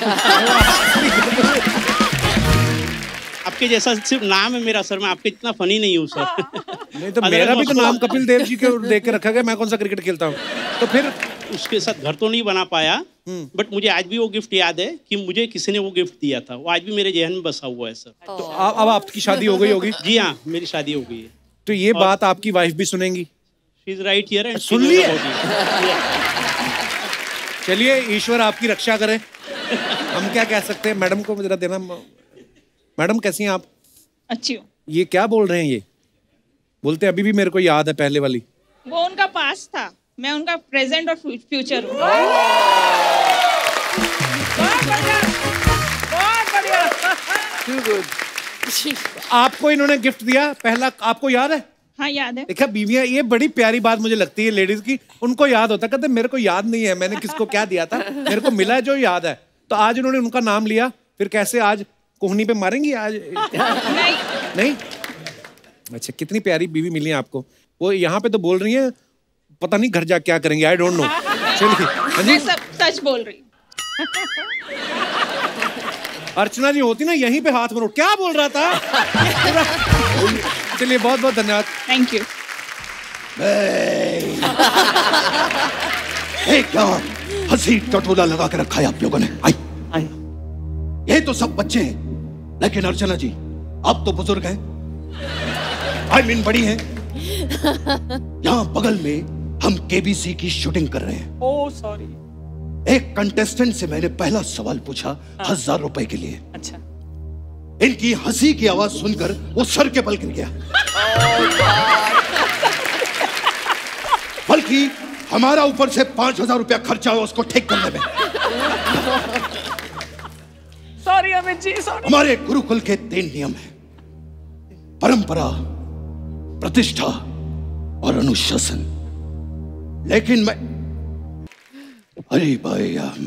आपके जैसा सिर्फ नाम है मेरा सर, मैं आपके इतना फनी नहीं हूँ सर। नहीं तो मेरा भी तो नाम कपिल देव जी के देख के रखा गया। मैं कौन सा क्रिकेट खेलता हूँ? तो फिर उसके साथ घर तो नहीं बना पाया, बट मुझे आज भी वो गिफ्ट याद है कि मुझे किसी ने वो गिफ्ट दिया था। वो आज भी मेरे जेहन में बसा हुआ है सर। तो अब आपकी शादी हो गई होगी? जी हाँ, मेरी शादी हो गई है। तो ये बात आपकी वाइफ भी सुनेंगी? She is right here and सुन लिए? चलिए ईश्वर आपकी रक्षा करे। हम क्या कह सकते हैं? मैडम को जरा देना। मैडम कैसी हैं आप? अच्छी हूँ। ये क्या बोल रहे हैं? ये बोलते अभी भी मेरे को याद है पहले वाली। वो उनका पास्ट था, मैं उनका प्रेजेंट और फ्यूचर हूँ। आपको इन्होंने गिफ्ट दिया पहला, आपको याद है? हाँ याद है। देखा बीवियां, ये बड़ी प्यारी बात मुझे लगती है लेडीज की। उनको याद होता, कहते मेरे को याद नहीं है मैंने किसको क्या दिया था, मेरे को मिला है जो याद है। तो आज उन्होंने उनका नाम लिया, फिर कैसे आज कोहनी पे मारेंगी आज? नहीं। अच्छा, कितनी प्यारी बीवी मिली है आपको। वो यहाँ पे तो बोल रही है पता नहीं घर जा क्या करेंगे, आई डोंट नो। चलिए हाँ जी, सब सच बोल रही। अर्चना जी होती ना यहीं पे हाथ मरो, क्या बोल रहा था? चलिए बहुत बहुत धन्यवाद। Thank you. क्या हंसी टटोला लगा के रखा है आप लोगों ने। आई ये तो सब बच्चे हैं, लेकिन अर्चना जी आप तो बुजुर्ग हैं, आई मीन बड़ी हैं। यहाँ बगल में हम केबीसी की शूटिंग कर रहे हैं। Oh sorry. एक कंटेस्टेंट से मैंने पहला सवाल पूछा 1000 रुपए के लिए। अच्छा। इनकी हंसी की आवाज सुनकर वो सर के बल गिर गया। बल्कि हमारा ऊपर से 5000 रुपया खर्चा हुआ उसको ठीक करने में। Sorry Amit ji, sorry. हमारे गुरुकुल के 3 नियम हैं: परंपरा, प्रतिष्ठा और अनुशासन। लेकिन मैं अरे भाई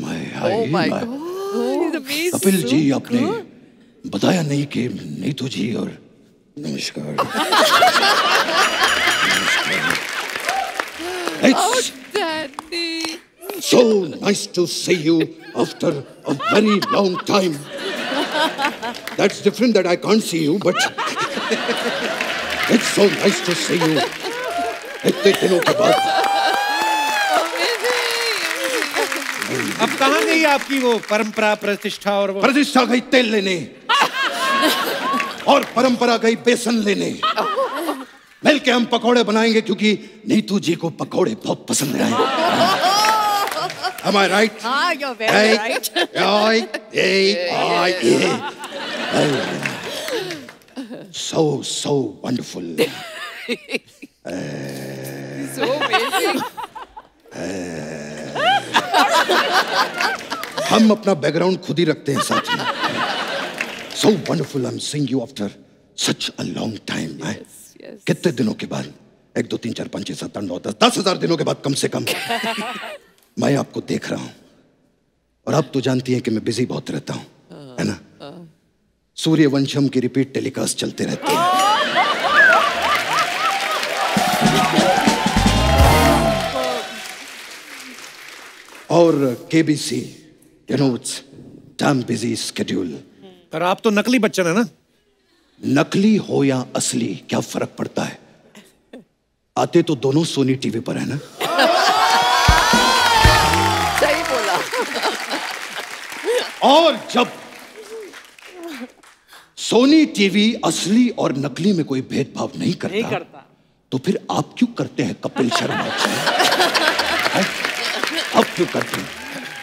कपिल जी आपने बताया नहीं कि नीतू जी और नमस्कार। It's so nice to see you after a very long time. That's different that I can't see you, but it's so nice to see you. इतने दिनों के बाद। अब कहाँ गई आपकी वो परंपरा, प्रतिष्ठा और वो? प्रतिष्ठा गई तेल लेने और परंपरा गई बेसन लेने। मिलके हम पकौड़े बनाएंगे क्योंकि नीतू जी को पकौड़े बहुत पसंद हैं। Am I right? हाँ, you're very right. So wonderful. So amazing. हम अपना बैकग्राउंड खुद ही रखते हैं साथ में। So wonderful, I'm seeing you after such a long time. कितने दिनों के बाद? 1 2 3 4 5 6 7 8 9 10 10,000 दिनों के बाद कम से कम मैं आपको देख रहा हूं। और आप तो जानती हैं कि मैं बिजी बहुत रहता हूं, है ना? सूर्यवंशम की रिपीट टेलीकास्ट चलते रहते हैं। और KBC, you know it's damn busy schedule. पर आप तो नकली बच्चन है ना? नकली हो या असली क्या फर्क पड़ता है? आते तो दोनों सोनी टीवी पर है ना? सही बोला। और जब सोनी टीवी असली और नकली में कोई भेदभाव नहीं करता, तो फिर आप क्यों करते हैं कपिल शर्मा शो? अब क्यों करते हैं?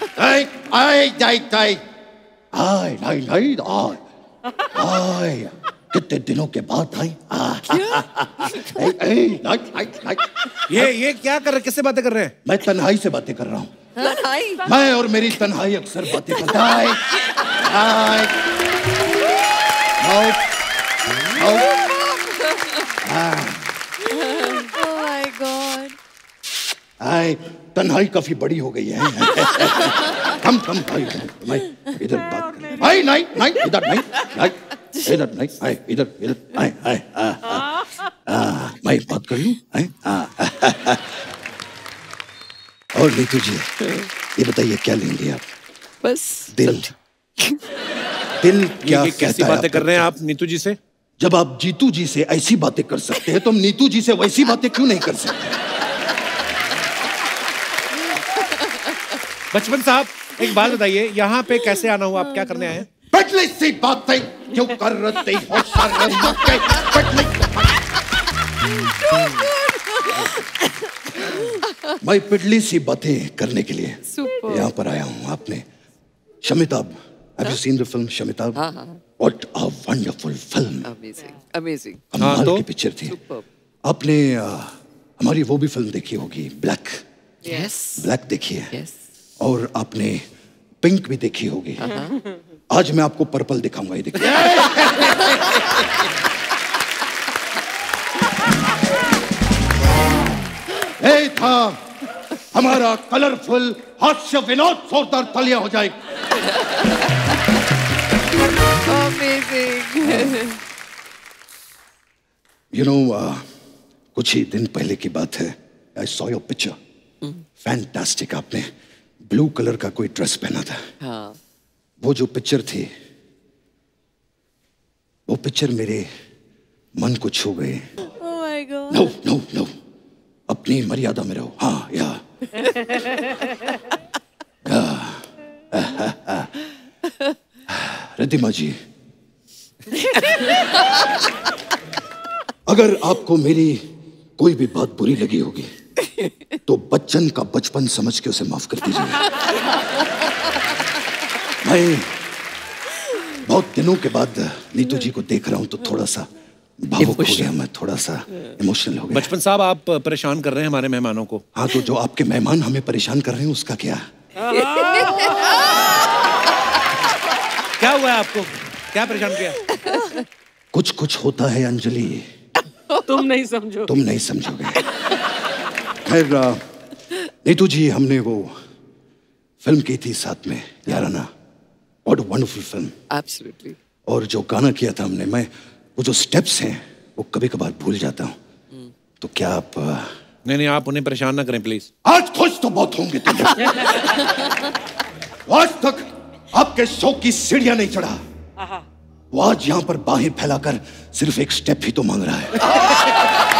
कितने दिनों के बाद आई। ये क्या कर रहे, किससे बातें कर रहे हैं? मैं तन्हाई से बातें कर रहा हूँ। तन्हाई? मैं और मेरी तन्हाई अक्सर बातें करता है। Oh my God. तन्हाई काफी बड़ी हो गई है। कम मैं इधर बात कर। नहीं इधर नहीं इधर मैं बात कर लूं। और नीतू जी ये बताइए क्या लेंगे आप? बस दिल क्या कैसी बातें कर रहे हैं आप नीतू जी से? जब आप जीतू जी से ऐसी बातें कर सकते हैं तो हम नीतू जी से वैसी बातें क्यों नहीं कर सकते? बचपन साहब एक बात बताइए, यहाँ पे कैसे आना हुआ, आप क्या करने आए हैं? पिटली सी बातें क्यों कर रहे हो मैं पिटली सी बातें करने के लिए यहाँ पर आया हूँ। आपने शमिताब, have you seen the film शमिताब? What a wonderful film. Amazing. कमाल की पिक्चर थी। आपने हमारी वो भी फिल्म देखी होगी ब्लैक? ब्लैक देखी है? और आपने पिंक भी देखी होगी। आज मैं आपको पर्पल दिखाऊंगा, ये देखिए। ये था हमारा कलरफुल हास्य विनोद, जोरदार तालियां हो जाएगी। You know, कुछ ही दिन पहले की बात है। I saw your picture. Fantastic. आपने ब्लू कलर का कोई ड्रेस पहना था। हाँ। वो जो पिक्चर थी, वो पिक्चर मेरे मन को छू गई। Oh my God. No. अपनी मर्यादा में रहो। हाँ या रिद्धिमा जी, अगर आपको मेरी कोई भी बात बुरी लगी होगी तो बच्चन का बचपन समझ के उसे माफ कर दीजिए। मैं बहुत दिनों के बाद नीतू जी को देख रहा हूं तो थोड़ा सा भावुक हो गया, मैं थोड़ा सा इमोशनल हो गया। बचपन साहब आप परेशान कर रहे हैं हमारे मेहमानों को। हाँ, तो जो आपके मेहमान हमें परेशान कर रहे हैं उसका क्या? क्या हुआ है आपको, क्या परेशान किया? कुछ होता है अंजलि, तुम नहीं समझो। तुम नहीं समझोगे। खैर नीतू जी, हमने वो फिल्म की थी साथ में, Yaarana. What a wonderful film. Absolutely. और जो गाना किया था हमने, मैं वो जो स्टेप्स हैं वो कभी कभार भूल जाता हूँ। तो क्या आप नहीं, आप उन्हें परेशान ना करें प्लीज। आज खुश तो बहुत होंगे तुम। आज तक आपके शो की सीढ़ियां नहीं चढ़ा, वो आज यहाँ पर बाहें फैलाकर सिर्फ एक स्टेप ही तो मांग रहा है।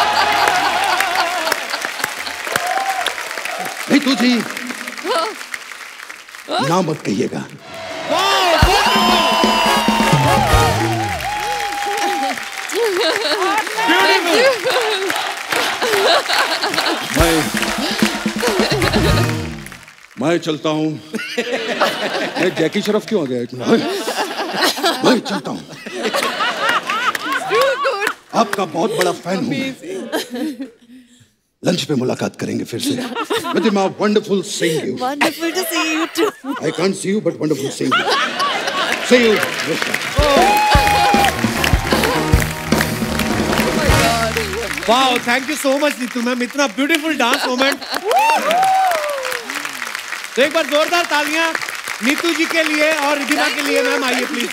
नीतू जी, ना मत कहिएगा। मैं चलता हूँ। जैकी श्रॉफ क्यों आ गया इतना? मैं चलता हूँ। आपका बहुत बड़ा फैन हूँ। लंच पे मुलाकात करेंगे फिर से। Riddhima, wonderful seeing you. Wonderful to see you too. I can't see you, but wonderful seeing you. See you. Wow, thank you so much Neetu ma'am, इतना ब्यूटीफुल डांस मोमेंट। तो एक बार जोरदार तालियां नीतू जी के लिए और रिद्धिमा के लिए। मैम आइए प्लीज।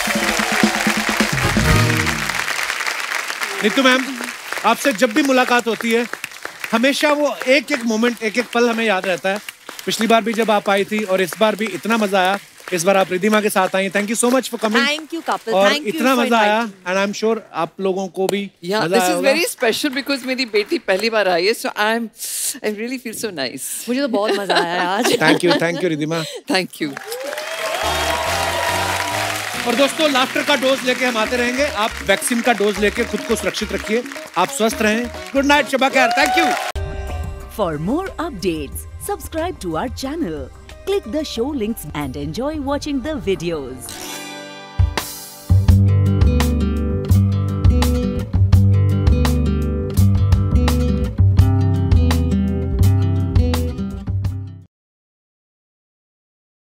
नीतू मैम, आपसे जब भी मुलाकात होती है हमेशा वो एक एक मोमेंट, एक एक पल हमें याद रहता है। पिछली बार भी जब आप आई थी और इस बार भी इतना मजा आया। इस बार आप रिद्धिमा के साथ आई। Thank you so much for coming. Thank you Kapil, और थैंक यू। इतना मजा आया एंड आई एम श्योर आप लोगों को भी Yeah, मजा this आया is होगा। very special because मेरी बेटी पहली बार आई है, so I really feel so nice. मुझे तो बहुत मजा आया आज। Thank you Riddhima. Thank you. और दोस्तों लाफ्टर का डोज लेके हम आते रहेंगे। आप वैक्सीन का डोज लेके खुद को सुरक्षित रखिए। आप स्वस्थ रहें। गुड नाइट, शबा खैर। Thank you. For more updates, subscribe to our channel, click the show links and enjoy watching the videos.